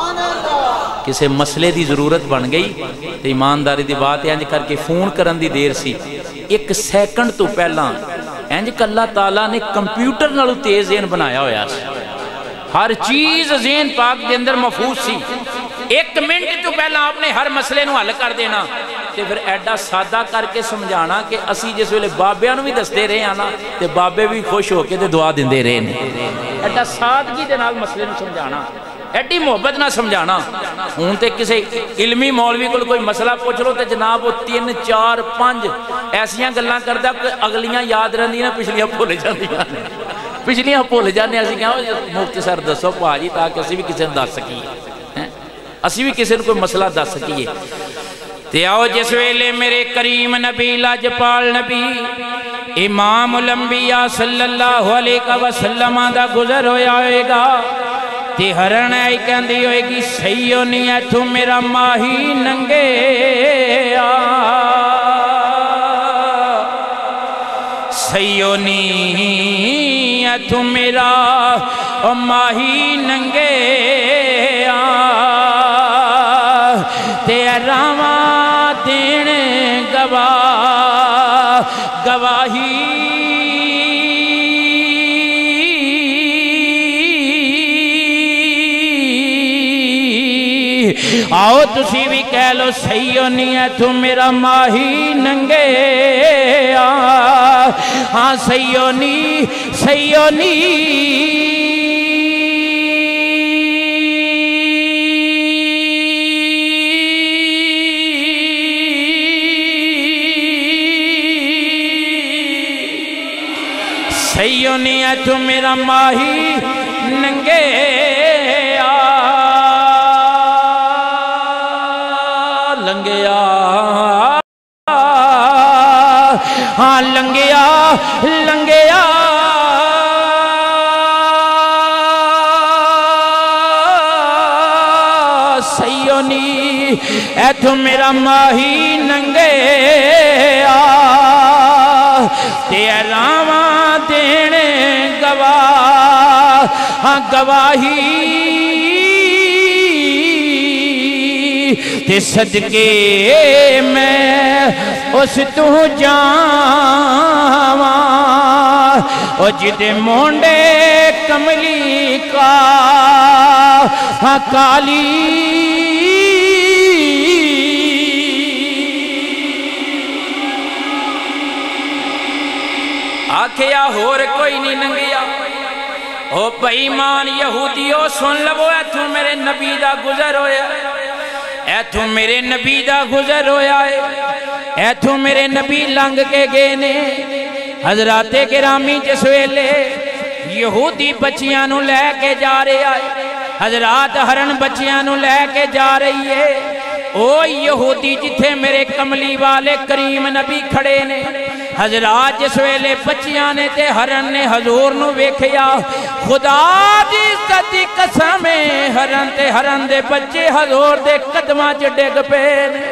کسی مسئلے دی ضرورت بن گئی تے ایمانداری دی بات ہے، انج کر کے فون کرن دی دیر سی، ایک سیکنڈ تو پہلا انج کہ اللہ تعالیٰ نے کمپیوٹر نالوں تیز ذہن بنایا ہویا سی، ہر چیز ذہن پاک دے اندر محفوظ سی، ایک منٹ تو پہلا آپ نے ہر مسئلے نو حل کر دینا تے پھر ایڈا سادہ کر کے سمجھانا کہ اسی جس ویلے بابیاں نو بھی دستے رہے آنا تے بابے بھی خوش ہو کے تے دعا دیندے رہے نے، ایڈا سادگی دے نال مسئلے نو سمجھانا، ایڈی محبت نہ سمجھانا۔ ہوں تے کسی علمی مولوی کو کوئی مسئلہ پوچھ لو تے جناب وہ تین چار پانچ ایسیاں گلاں کردا کہ اگلیاں یاد رہندیاں پچھلیاں بھول جاندیاں، پچھلیاں بھول جاندے، اسی کہاں مختصر دسو پاجی تاکہ اسی بھی کسی نوں دس سکیے، اسی بھی کسی نے کوئی مسئلہ دس سکیے۔ تے آؤ جس ویلے میرے کریم نبی لاجپال نبی امام الانبیاء صلی اللہ علیہ وسلم دا گزر ہویا ہوئے گا تے ہرن آئی کہندی ہوئے گی سیو نہیں ہے تو میرا ماہی ننگے آ، سیو نہیں ایتھوں میرا او ماہی ننگے آ تے راواں دین گواہ گواہی آؤ تسی بھی کہہ لو سیو نہیں ہے تو میرا ماہی ننگے آ ہاں سیو نہیں سیو نہیں سیو نہیں ہے تو میرا ماہی ننگے لنگیا ہاں لنگیا لنگیا سیونی ایتھوں میرا ماہی ننگے آ تے راواں دین گواہ ہاں گواہی تے صدقے میں اس تو جاواں او جدے مونڈے کملی کا ہاں کالی آکھیا ہور کوئی نہیں ننگیا او بےایمان یہودیو سن لو ایتھوں میرے نبی دا گزر ہویا ایتھوں میرے نبی دا گزر ہویا ہے ایتھوں میرے نبی لنگ کے گئے نے حضرات گرامی جس ویلے یہودی بچیاں نو لے کے جا رہے آئے حضرات ہرن بچیاں نو لے کے جا رہی ہے او یہودی جتھے میرے کملی والے کریم نبی کھڑے نے حضرات جس ویلے بچیاں نے تے ہرن نے حضور نو ویکھیا خدا دی عزت دی قسم ہرن تے ہرن دے بچے حضور دے قدماں چ ڈگ پے نے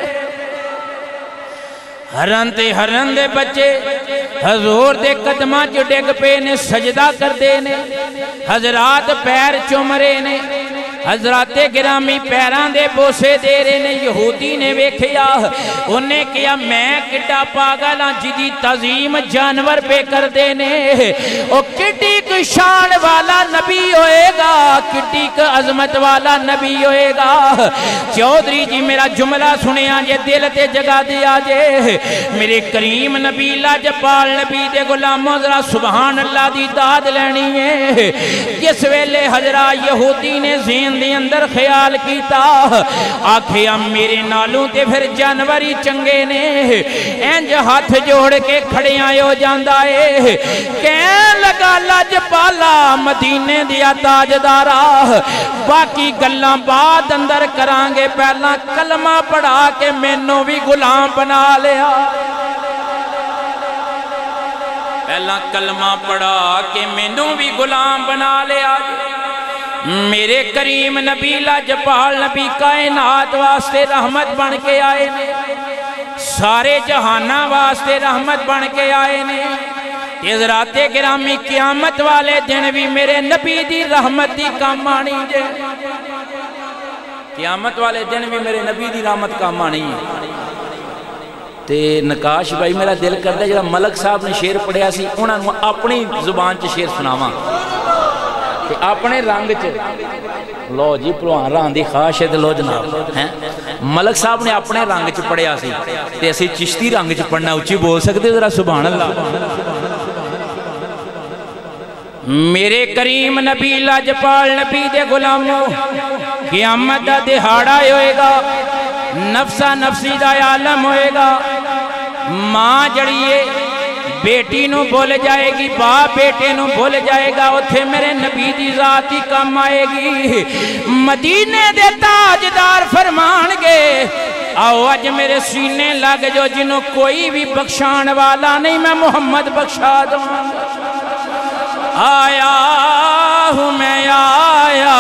ہرن تے ہرن دے بچے حضور دے قدماں چ ڈگ پے نے سجدہ کر دے نے حضرات پیر چومرے نے حضرات گرامی پیران دے بوسے دے رہے نے یہودی نے ویکھیا انہیں کیا میں کٹا پاگلاں جدی تعظیم جانور پہ کر دینے او کٹی کو شان والا نبی ہوئے گا کٹی کو عظمت والا نبی ہوئے گا چودری جی میرا جملہ سنے آجے دل تے جگہ دیا جے میرے کریم نبی لاجپال نبی دے غلاموں ذرا سبحان اللہ دی داد لینی ہے جس ویلے حضرات یہودی نے زین دی اندر خیال کیتا آکھیا میرے نالوں تے پھر جانوری چنگے نے انج ہاتھ جوڑ کے کھڑے آئے ہو جاندہ ہے کہن لگا لاجپالا مدینے دیا تاجدارا باقی گلاں بعد اندر کرانگے پہلا کلمہ پڑھا کے مینوں بھی غلام بنا لیا پہلا کلمہ پڑھا کے مینوں بھی غلام بنا لیا میرے کریم نبی لاجپال نبی کائنات واسطے رحمت بن کے آئے نے سارے جہانہ واسطے رحمت بن کے آئے نے حضرات گرامی قیامت والے دن بھی میرے نبی دی رحمت دی کام آنی جے قیامت والے دن بھی میرے نبی دی رحمت کام آنی ہے تے نکاش بھائی میرا دل کردہ جڑا ملک صاحب نے شیر پڑھیا سی انہاں نو اپنی زبان چ شیر سناواں تے اپنے رنگ چ لو جی پروان ران دی خواہش ہے تے لو جناب ہیں ملک صاحب نے اپنے رنگ چ پڑھیا سی تے اسی چشتی رنگ چ پڑھنا اونچی بول سکتے ذرا سبحان اللہ میرے کریم نبی لاجپال نبی دے غلاموں قیامت دا دہاڑا ہوئے گا نفسا نفسی دا عالم ہوئے گا ماں جڑیے بیٹی نو بھول جائے گی باپ بیٹے نو بھول جائے گا اتھے میرے نبی دی ذاتی کم آئے گی مدینے دے تاجدار فرمان گے آؤ آج میرے سینے لگ جو جنہوں کوئی بھی بخشان والا نہیں میں محمد بخشا دوں آیا ہوں میں آیا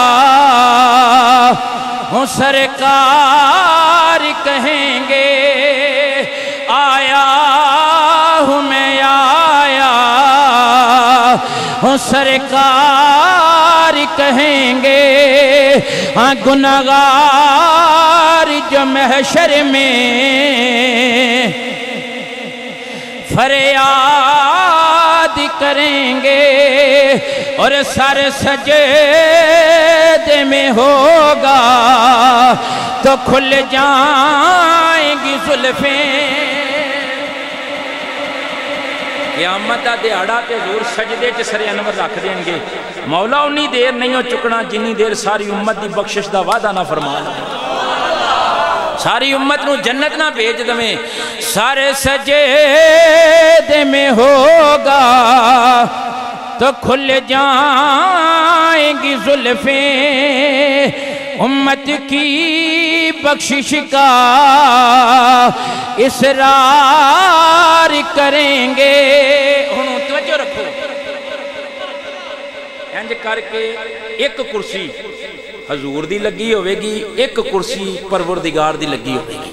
ہوں سرکار کہیں گے آیا ہوں میں آیا ہوں سرکار کہیں گے ہاں گناہگار جو محشر میں فریاد کریں گے اور سر سجدے میں ہوگا تو کھل جائیں گی زلفیں قیامت دا دیہڑا تے حضور سجدے چ سر انور رکھ دیں گے مولا انی دیر نہیں ہو چکنا جنی دیر ساری امت دی بخشش دا وعدہ نہ فرمانا ساری امت نو جنت نہ بھیج دیں سارے سجدے میں ہوگا تو کھل جائیں گی زلفیں امت کی بخشش کا اصرار کریں گے ہنو توجہ رکھو انج کر کے ایک کرسی حضور دی لگی ہوئے گی ایک کرسی پروردگار دی لگی ہوئے گی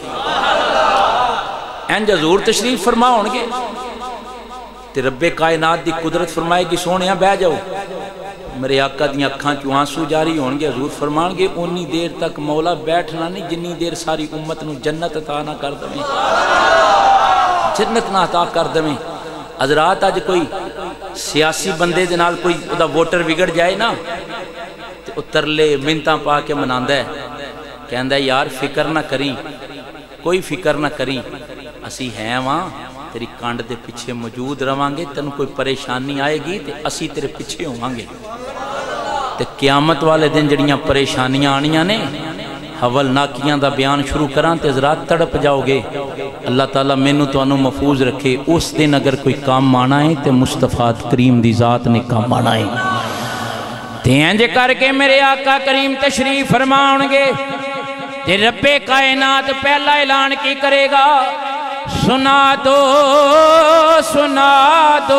انج حضور تشریف فرما ہونگے تے رب کائنات دی قدرت فرمائے گی سونے بہ جاؤ میرے آقا دیاں اکھاں چوں آنسو جاری ہونگے حضور فرمان گے انی دیر تک مولا بیٹھنا نہیں جنی دیر ساری امت نو جنت عطا نہ کر دیں جنت نہ عطا کر دیں حضرات آج کوئی سیاسی بندے دے نال کوئی دا ووٹر بگڑ جائے نا اترلے منتاں پا کے مناندہ ہے کہندہ ہے یار فکر نہ کریں کوئی فکر نہ کریں اسی ہیں وہاں تیری کانڈ دے پیچھے موجود روانگے تن کوئی پریشانی آئے گی تے اسی تیرے پیچھے ہوانگے تے قیامت والے دن جڑیاں پریشانیاں آنیاں نے حول ناکیاں دا بیان شروع کران تے حضرات تڑپ جاؤ گے اللہ تعالیٰ میں نو تو انو محفوظ رکھے اس دن اگر کوئی کام مانا ہے تے مصطفیٰ کریم دی ذات نے کام مانا ہے تینج کر کے میرے آقا کریم تشریف فرماؤنگے تے رب کائنات پہلا اعلان کی کرے گا سنا دو سنا دو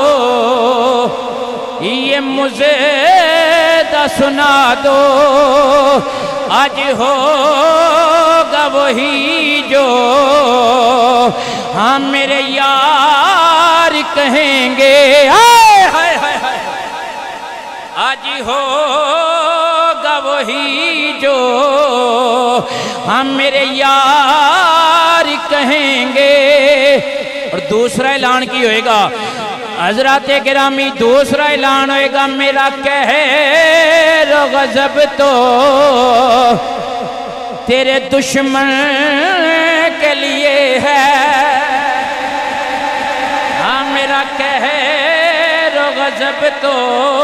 یہ مزیدہ سنا دو آج ہوگا وہی جو ہاں میرے یار کہیں گے آئے آئے آئے آج ہوگا وہی جو ہم میرے یار کہیں گے اور دوسرا اعلان کی ہوئے گا حضرات گرامی دوسرا اعلان ہوئے گا میرا قہر و غضب تو تیرے دشمن کے لیے ہے ہاں میرا قہر و غضب تو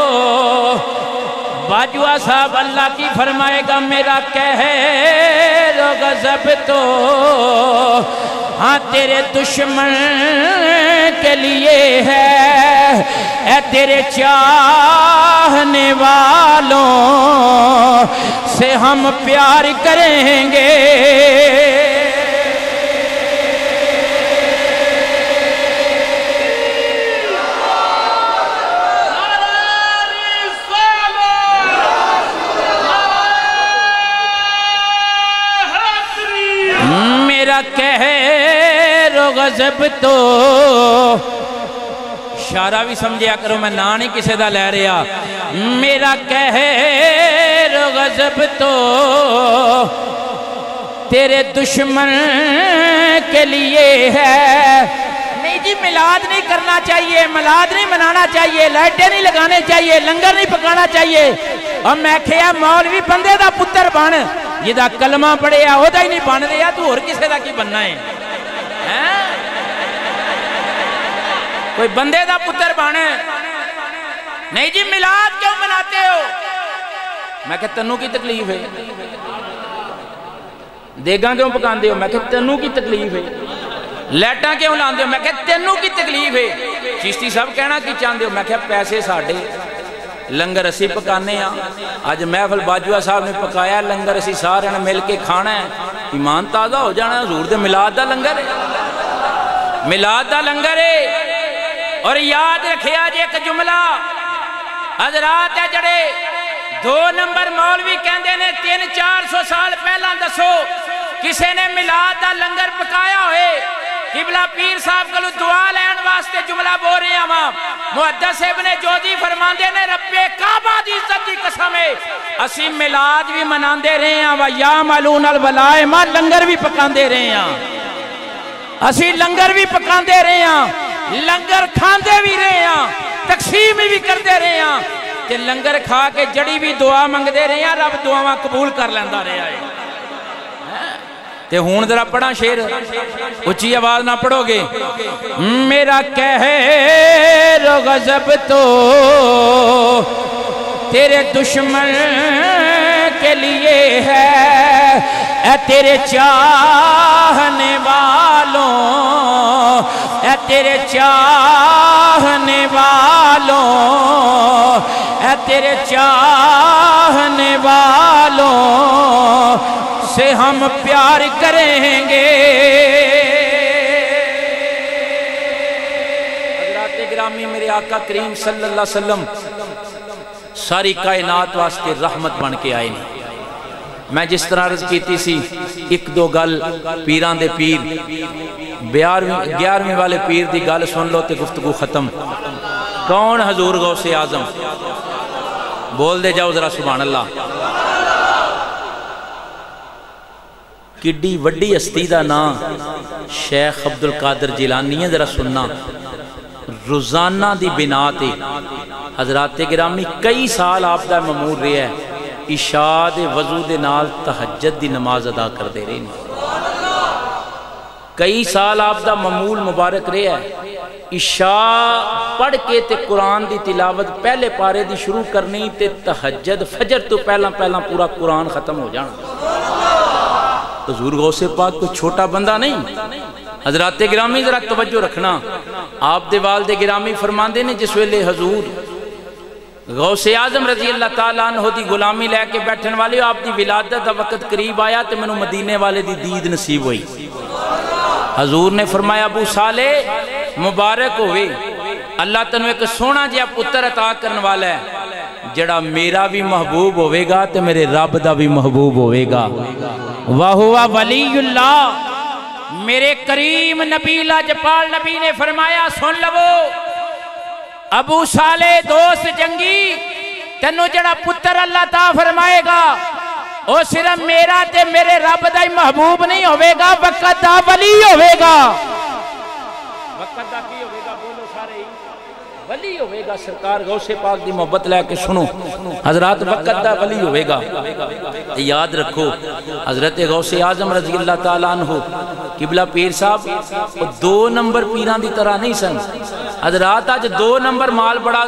باجوہ صاحب اللہ کی فرمائے گا میرا قہر و غضب تو ہاں تیرے دشمن کے لیے ہے اے تیرے چاہنے والوں سے ہم پیار کریں گے قہر و غضب تو اشارہ بھی سمجھیا کرو میں نا نہیں کسے دا لے رہا میرا قہر و غضب تو تیرے دشمن کے لیے ہے نہیں جی میلاد نہیں کرنا چاہیے میلاد نہیں منانا چاہیے لائٹیں نہیں لگانے چاہیے لنگر نہیں پکانا چاہیے اور میں کہیا مولوی بندے دا پتر بن یہ دا کلمہ پڑے یا ہو دا ہی نہیں بن رہا تو اور کسے دا کی بننا ہے کوئی بندے دا پتر بانے نہیں جی میلاد کیوں مناتے ہو میں کہ تنو کی تکلیف ہے دیگاں کیوں پکان دے ہو میں کہ تنو کی تکلیف ہے لیٹاں کیوں لان دے ہو میں کہ تنو کی تکلیف ہے چیشتی صاحب کہنا کی چاند دے ہو میں کہ پیسے ساڑھے لنگر اسی پکانے ہیں آج محفل باجوہ صاحب نے پکایا لنگر اسی سارے نے مل کے کھانا ہے ایمان تازہ ہو جانا ہے حضور دے میلاد دا لنگر ہے میلاد دا لنگر ہے اور یاد رکھے آج ایک جملہ حضرات ہے جڑے دو نمبر مولوی کہندے نے تین چار سو سال پہلا دسو کسے نے میلاد دا لنگر پکایا ہوئے قبلہ پیر صاحب کلو دعا لین واسطے جملہ بول رہے ہیں ماں محدث ابن جوزی فرماندے نے رب کعبہ دی عزت دی قسم ہے اسی میلاد بھی مناندے رہے ہیں وَيَعْمَلُونَ الْوَلَائِمَ لنگر بھی پکاندے رہے ہیں اسی لنگر بھی پکاندے رہے ہیں لنگر کھاندے بھی رہے ہیں تقسیم بھی کردے رہے ہیں کہ لنگر کھا کے جڑی بھی دعا منگ دے رہے ہیں رب دعاواں قبول کر لیندہ رہے ہیں تے ہون ذرا پڑھا شیر اچھی آواز نہ پڑھو گے میرا قہر و غضب تو تیرے دشمن کے لیے ہے اے تیرے چاہنے والوں اے تیرے چاہنے والوں اے تیرے چاہنے والوں سے ہم پیار کریں گے حضرات گرامی میرے آقا کریم صلی اللہ علیہ وسلم ساری کائنات واسطے رحمت بن کے آئے نہیں میں جس طرح عرض کیتی سی ایک دو گل پیران دے پیر گیارہویں والے پیر دی گل سن لو تے گفتگو ختم کون حضور غوث اعظم بول دے جاؤ ذرا سبحان اللہ کڈی وڈی ہستی دا نام شیخ عبدالقادر جیلانی ہے ذرا سننا روزانہ دی بنا تے حضرات گرامی کئی سال آپ دا ممور رہے ہیں عشاء دے وضو دے نال تہجد دی نماز ادا کر دے رہے ہیں کئی سال آپ دا ممول مبارک رہے ہیں عشاء پڑھ کے تے قرآن دی تلاوت پہلے پارے دی شروع کرنی تے تہجد فجر تو پہلا پہلا پورا قرآن ختم ہو جانا حضور غوث پاک کوئی چھوٹا بندہ نہیں حضرات گرامی ذرا توجہ رکھنا آپ دے والد گرامی فرماندے نے جس ویلے حضور غوث اعظم رضی اللہ تعالیٰ عنہ دی غلامی لے کے بیٹھن والے آپ دی ولادت دا وقت قریب آیا تو میں نے مدینے والے دی دید نصیب ہوئی حضور نے فرمایا ابو صالح مبارک ہوئے اللہ تنو ایک سونا جیا پتر عطا کرن والا ہے جڑا میرا بھی محبوب ہوئے گا تو میرے رب دا بھی محبوب ہوئے گا وَهُوَ وَلِيُّ اللَّهِ میرے کریم نبی لاجپال نبی نے فرمایا سن لو ابو صالح دوست جنگی تنو جڑا پتر اللہ تا فرمائے گا او صرف میرا تے میرے رب دا ہی محبوب نہیں ہوئے گا وقت دا ولی ہوئے گا وقت دا کی ہوئے گا بولو سارے ہی ولی ہوئے گا سرکار غوث پاک دی محبت لے کے سنو حضرات وقت دا ولی ہوئے گا یاد رکھو حضرت غوث اعظم رضی اللہ تعالیٰ عنہ قبلہ پیر صاحب دو نمبر پیران دی طرح نہیں سن حضرات آج دو نمبر مال بڑا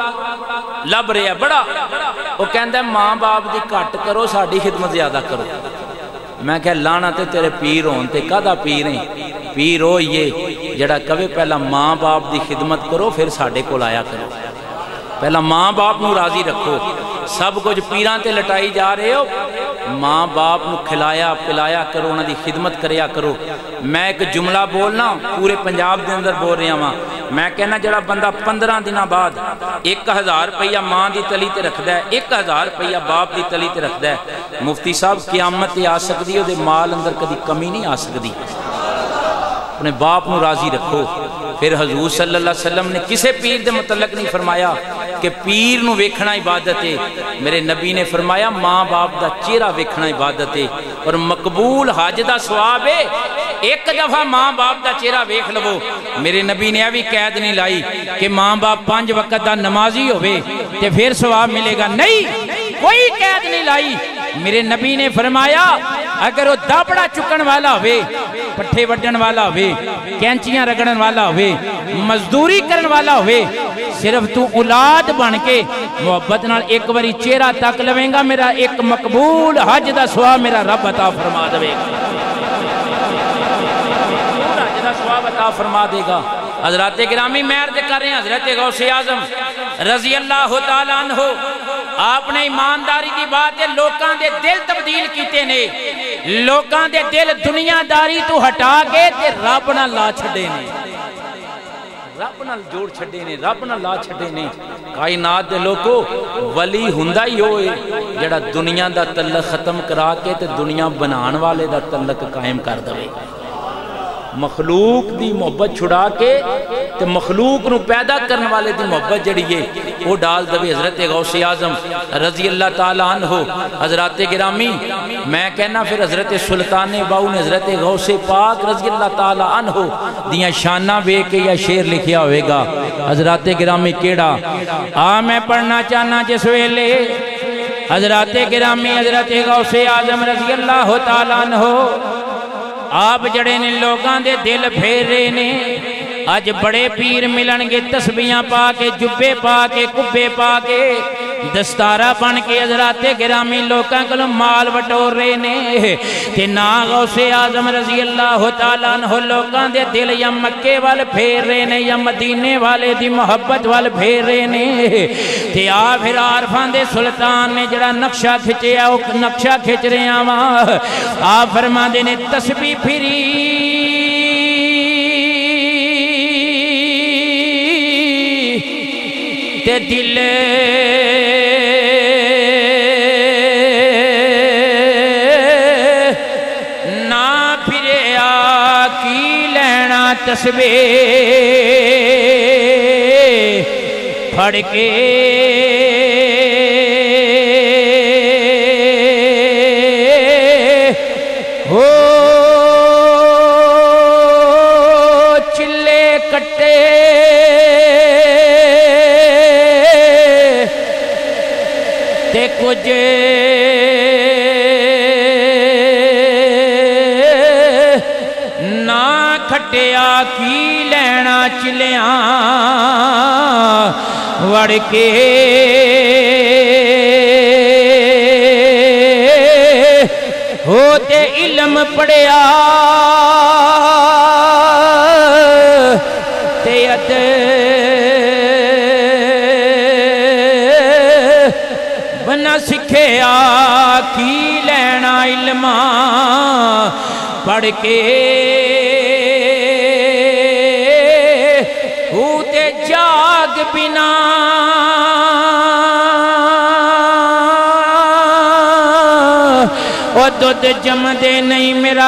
لب رہے ہیں بڑا وہ کہندہ ہے ماں باپ دی کٹ کرو ساڑھی خدمت زیادہ کرو میں کہا لانا تے تیرے پیر ہون تے کدہ پیر ہیں پیر ہو یہ جڑا کبھی پہلا ماں باپ دی خدمت کرو پھر ساڑھے کو لایا کرو پہلا ماں باپ نو راضی رکھو سب کچھ پیران تے لٹائی جا رہے ہو ماں باپ نو کھلایا پلایا کرو انہاں دی خدمت کریا کرو میں ایک جملہ بولنا پورے پنجاب دے اندر بول رہا ہوں میں کہنا جڑا بندہ پندرہ دنہ بعد ایک ہزار روپیہ ماں دی تلی تے رکھ دا ہے ایک ہزار روپیہ باپ دی تلی تے رکھ دا ہے مفتی صاحب قیامت آ سکتی ہو دے مال اندر کدی کمی نہیں آ سکتی اپنے باپ نو راضی رکھو پھر حضور صلی اللہ علیہ وسلم نے کسے پیر دے متعلق نہیں فرمایا کہ پیر نو ویکھنا عبادت ہے میرے نبی نے فرمایا ماں باپ دا چہرہ ویکھنا عبادت ہے اور مقبول حج دا ثواب ہے ایک دفعہ ماں باپ دا چہرہ ویکھ لو میرے نبی نے ابھی قید نہیں لائی کہ ماں باپ پانچ وقت دا نمازی ہوئے تے پھر ثواب ملے گا نہیں کوئی قید نہیں لائی میرے نبی نے فرمایا اگر وہ دابڑا چکن والا ہوئے پٹھے وڈن والا ہوئے کینچیاں رگڑن والا ہوئے مزدوری کرن والا ہوئے صرف تو اولاد بن کے محبت نال ایک باری چہرہ تک لویں گا میرا ایک مقبول حج دا ثواب میرا رب عطا فرما دے گا حج دا ثواب عطا فرما دے گا حضرات گرامی میں عرض کر رہے ہیں حضرت غوث اعظم رضی اللہ تعالیٰ عنہ آپ نے ایمانداری دی بات ہے لوکاں دے دل تبدیل کیتے نے لوکاں دے دل دنیا داری تو ہٹا کے تے رب نہ لا چھڑے نے رب نہ جوڑ چھڑے نے رب نہ لا چھڑے نے کائنات دے لوکو ولی ہندہ ہی ہوئے جڑا دنیا دا تعلق ختم کرا کے تے دنیا بنان والے دا تعلق قائم کر دوے مخلوق دی محبت چھڑا کے تے مخلوق نو پیدا کرنے والے دی محبت جڑی ہے وہ ڈال دوے حضرت غوث اعظم رضی اللہ تعالیٰ عنہ۔ حضرات گرامی میں کہنا پھر حضرت سلطان باؤ نے حضرت غوث پاک رضی اللہ تعالیٰ عنہ دیاں شانہ بے کے یا شیر لکھیا ہوئے گا۔ حضرات گرامی کیڑا آ میں پڑھنا چاہنا جس ویلے حضرات گرامی حضرت غوث اعظم رضی اللہ تعالیٰ عنہ آپ جڑے نے لوگاں دے دل پھیر رہے نے، آج بڑے پیر ملنگے تسبیحاں پا کے جبے پا کے کبے پا کے دستارہ بن کے حضرات گرامی لوگاں کلو مال وٹور رہے نے تے نا غوث اعظم رضی اللہ تعالیٰ عنہ لوگاں دے دل یا مکے وال پھیر رہے نے یا مدینے والے دی محبت وال پھیر رہے نے تے آ پھر عارفان دے سلطان نے جڑا نقشہ کھچے آؤ نقشہ کھچ رہے آواں آپ فرما دے نے تسبیح پھری تے دل نا پھرے آ کی لینا تسبیح پھڑ کے ہو چلے کٹے تے کچھ نہ کھٹیا کی لینا چلیاں وڑ کے ہوتے علم پڑیا تے ادھر بنا سکھے آ کی لینا علم پڑھ کے ہوتے جاگ بنا او دودھ جم دے نہیں میرا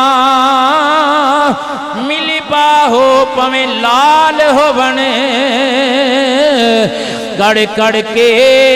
کان ملی باہو پویں لال ہو بنے کڑ کڑ کے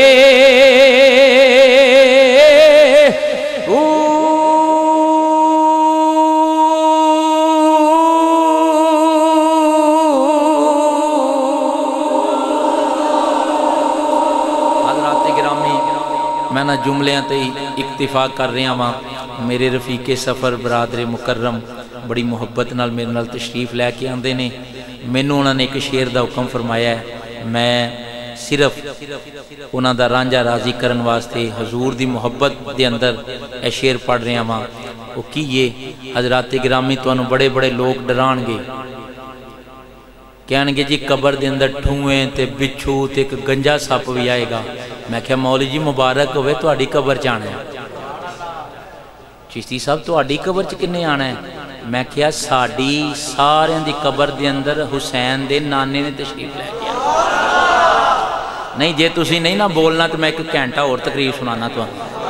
میں نہ جملیاں تے اکتفا کر رہے ہیں میرے رفیق سفر برادر مکرم بڑی محبت نال میرے نال تشریف لے کے آندے نے مینوں انہوں نے ایک شعر دا حکم فرمایا ہے میں صرف انہوں دا رانجا راضی کرن واسطے حضور دی محبت دے اندر اے شعر پڑھ رہے ہیں وہ کی یہ حضرات گرامی تو انہوں بڑے بڑے لوگ ڈران گے کہنے گے جی قبر دے اندر ٹھوئیں تے بچھو تے ایک گنجا سپ بھی آئے گا میں کہا مولی جی مبارک ہوئے تو آڑی قبر چانے ہیں چشتی صاحب تو آڑی قبر چکنے آنا ہے میں کہا ساڑی سارے دی قبر دے اندر حسین دے نانے نے تشریف لے گیا نہیں جے تسی نہیں نہ بولنا تو میں ایک گھنٹہ اور تقریر سنانا تو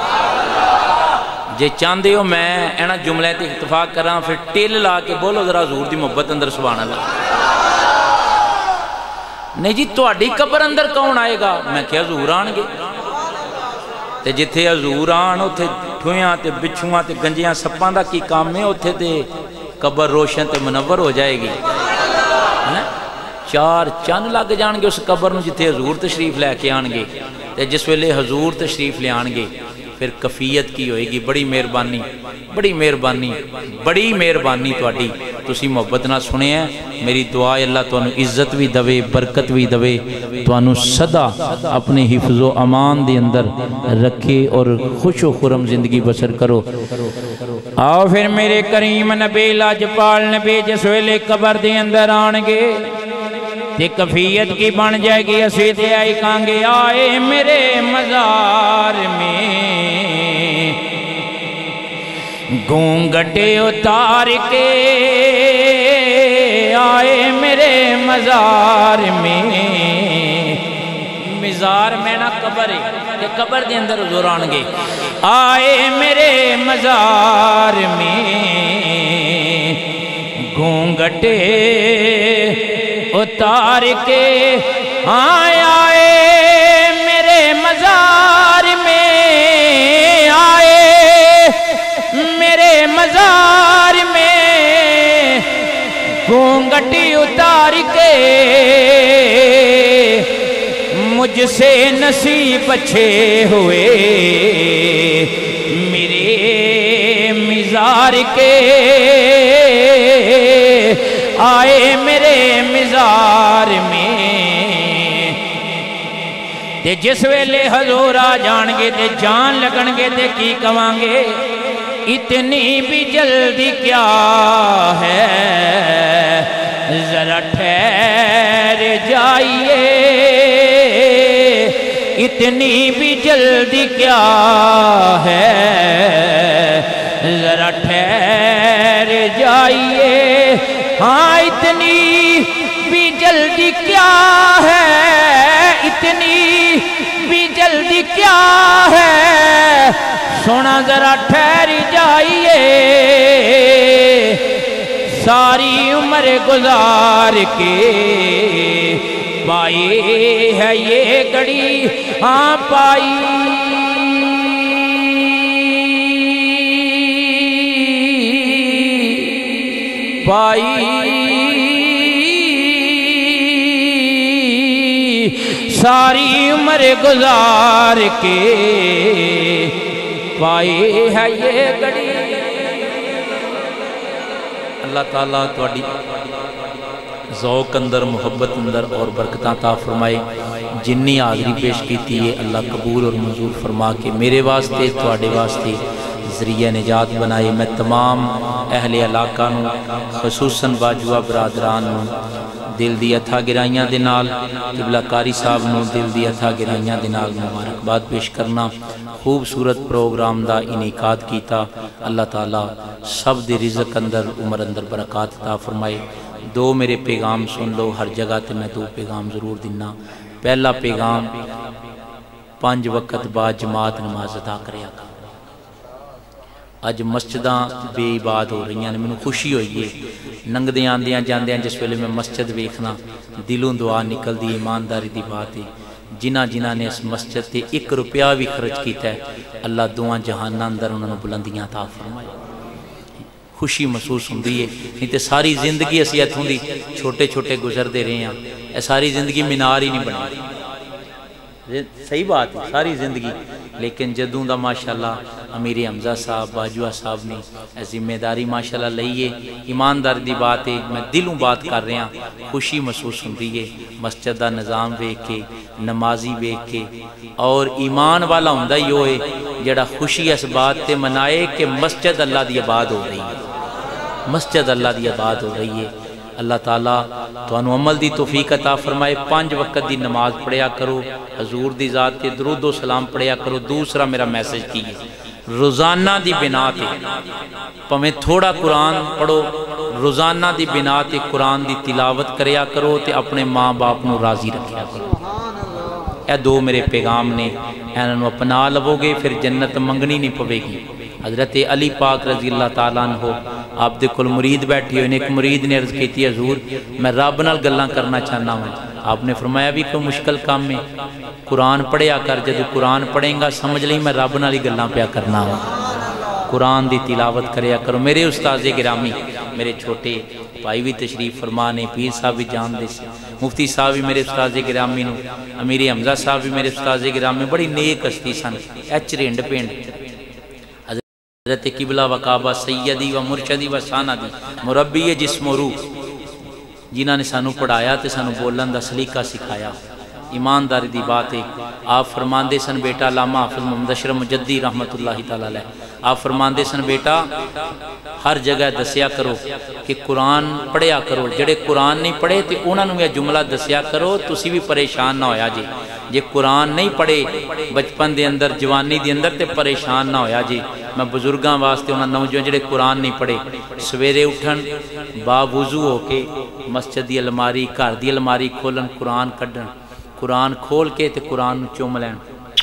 جے چاندے ہو میں اینا جملے تے اتفاق کر رہا ہوں پھر ٹیل لا کے بولو ذرا حضور دی محبت اندر سبحان اللہ نہیں جی تو آڑی قبر اندر کون آئے گا میں کہا حضور آن گے تے جتھے حضور آن اتھے ٹھویاں تے بچھواں تے گنجیاں سپاں دا کی کام میں اتھے تے قبر روشن تے منور ہو جائے گی چار چند لگ جان گے اس قبر نو جتھے حضور تشریف لے کے آن گے تے جس ویلے حضور تشریف لے آن گے پھر کفیت کی ہوئے گی بڑی مہربانی بڑی مہربانی بڑی مہربانی تواڈی تسی محبت نہ سنے ہیں میری دعا ہے اللہ تانوں عزت بھی دوے برکت بھی دوے تانوں صدا اپنے حفظ و امان دے اندر رکھے اور خوش و خرم زندگی بسر کرو آؤ پھر میرے کریم نبی لاجپال نبی جس ویلے قبر دے اندر آن گے تے کفیت کی بن جائے گی اسی تے آئی کانگے آئے میرے مزار میں گونگٹے اتار کے آئے میرے مزار میں مزار میں نہ قبر ہے کہ قبر دے اندر حضور آن گے آئے میرے مزار میں گھونگٹے اتار کے آئے میرے مزار میں، آئے میرے مزار میں گھونگٹی اتار کے، مجھ سے نصیب اچھے ہوئے میرے مزار کے، آئے میرے مزار میں۔ تے جس ویلے حضور آ جان گے تے جان لگن گے تے کی کہاں گے، اتنی بھی جلدی کیا ہے، ذرا ٹھہر جائیے، اتنی بھی جلدی کیا ہے، ذرا ٹھہر جائیے، ہاں اتنی بھی جلدی کیا ہے، اتنی بھی جلدی کیا ہے، سونا ذرا ٹھہر جائیے، ساری عمر گزار کے پائی ہے یہ گھڑی، ہاں پائی پائی ساری عمر گزار کے پائی ہے یہ گھڑی۔ اللہ تعالیٰ تواڈی ذوق اندر، محبت اندر اور برکتاں عطا فرمائے۔ جنی حاضری پیش کیتی ہے اللہ قبول اور منظور فرما کے میرے واسطے تواڈے واسطے ذریعہ نجات بنائے۔ میں تمام اہل علاقہ نو خصوصاً باجوہ برادران نو دل دی اتھا گرائیاں دے نال، قبلہ کاری صاحب نو دل دی اتھا گرائیاں دے نال مبارکباد پیش کرنا۔ خوبصورت پروگرام دا انعقاد کیتا، اللہ تعالیٰ سب دے رزق اندر عمر اندر برکات عطا فرمائے۔ دو میرے پیغام سن لو، ہر جگہ تے میں دو پیغام ضرور دینا۔ پہلا پیغام، پانچ وقت بعد جماعت نماز ادا کریا کرو۔ اج مسجداں بے عباد ہو رہی ہیں، میں خوشی ہوئی ہے ننگ دیاں دیاں جاندیاں جس ویلے میں مسجد ویکھنا دلوں دعا نکل دی، ایمانداری دی بات ہے۔ جنہ جنہ نے اس مسجد تے ایک روپیہ بھی خرچ کیتا ہے، اللہ دعا جہانہ اندر انہوں نے بلندیاں عطا فرمائے۔ خوشی محسوس ہوندی ہے، نہیں تے ساری زندگی اسی اتھوں دی چھوٹے چھوٹے گزر دے رہے ہیں، اے ساری زندگی مینار ہی نہیں بنی، صحیح بات ہے ساری زندگی، لیکن جدوں دا ماشاءاللہ امیر حمزہ صاحب باجوہ صاحب نے ذمہ داری ماشاءاللہ لئیے، ایماندار دی بات ہے، میں دلوں بات کر رہے ہیں، خوشی محسوس ہوندی ہے مسجد دا نظام ویکھ کے، نمازی ویکھ کے، اور ایمان والا ہوندا ہی ہوئے جڑا خوشی اس بات تے منائے کہ مسجد اللہ دی آباد ہو رہی ہے، مسجد اللہ دی آباد ہو رہی ہے۔ اللہ تعالیٰ تو انو عمل دی توفیق عطا فرمائے۔ پانچ وقت دی نماز پڑھیا کرو، حضور دی ذات کے درود و سلام پڑھیا کرو۔ دوسرا میرا میسج کی ہے، روزانہ دی بنا تے پمیں تھوڑا قرآن پڑھو، روزانہ دی بنا تے قرآن دی تلاوت کریا کرو تے اپنے ماں باپ نو راضی رکھیا کرو۔ اے دو میرے پیغام نے، انہوں اپنا لو گے پھر جنت منگنی نہیں پوے گی۔ حضرت علی پاک رضی اللہ تعالیٰ عنہ آپ دے کل مرید بیٹھی ہوئے، ایک مرید نے عرض کیتی حضور میں رب نال گلاں کرنا چاہنا ہوں، آپ نے فرمایا بھی کوئی مشکل کام میں قرآن پڑھیا کر، جدو قرآن پڑھیں گا سمجھ لیں میں رب نال ہی گلاں پیا کرنا ہوں، قرآن دی تلاوت کریا کرو۔ میرے استاذ گرامی، میرے چھوٹے بھائی بھی تشریف فرمانے، پیر صاحب بھی جان دے سے، مفتی صاحب بھی میرے استاذ گرامی نو، امیر حمزہ صاحب بھی میرے استاذ گرامی، بڑی نیک ہستی سن، ایچ رینڈ پینڈ حضرت قبلہ و کعبہ سیدی و مرشدی و ساندی مربی جسم و روح، جنہاں نے سانو پڑھایا تے سانو بولن دا سلیقہ سکھایا۔ ایمانداری دی بات ہے، آپ فرماندے سن بیٹا علامہ حافظ محمد اشرف مجدی رحمت اللہ تعالیٰ علیہ، آپ فرماندے سن بیٹا ہر جگہ دسیا کرو کہ قرآن پڑھیا کرو، جڑے قرآن نہیں پڑھے تے انہاں نوں یہ جملہ دسیا کرو، تسی بھی پریشان نہ ہویا جی، جے قرآن نہیں پڑھے بچپن دے اندر جوانی دے اندر تے پریشان نہ ہویا جی۔ میں بزرگاں واسطے انہاں نوجوان جڑے قرآن نہیں پڑھے سویرے اٹھن با وضو ہو کے مسجد دی الماری گھر دی الماری کھولن، قرآن کڈن، قرآن کھول کے تے قرآن چوم لین،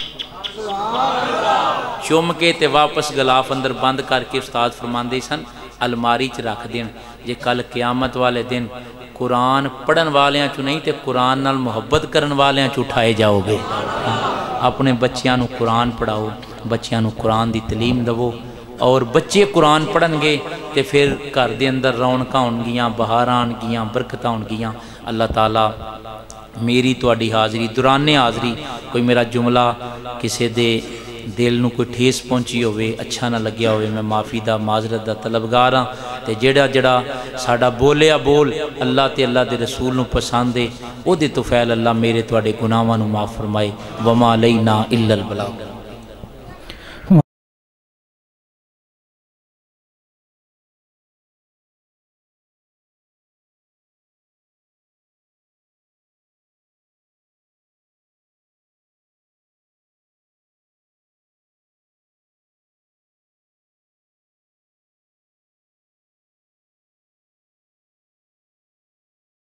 چوم کے تے واپس غلاف اندر بند کر کے استاد فرماندے سن الماری چ رکھ دین جے کل قیامت والے دن قرآن پڑھن والیاں چو نہیں تے قرآن نال محبت کرن والیاں چو اٹھائے جاؤ گے اپنے بچیاں نو قرآن پڑھاؤ بچیاں نو قرآن دی تعلیم دو اور بچے قرآن پڑھن گے تے پھر گھر دے اندر رونقاں ہون گیاں بہاراں آن گیاں برکتاں ہون گیاں اللہ تعالیٰ میری تواڈی حاضری دوران حاضری کوئی میرا جملہ کسے دے دل نو کوئی ٹھیس پہنچی ہوئے اچھا نہ لگیا ہوئے میں معافی دا معذرت دا طلبگار ہاں تے جڑا جڑا ساڈا بولیا بول اللہ تے اللہ دے رسول نو پسند ہے او دے توفیل اللہ میرے تواڈے گناہاں نو معاف فرمائے وما علینا الا البلاغ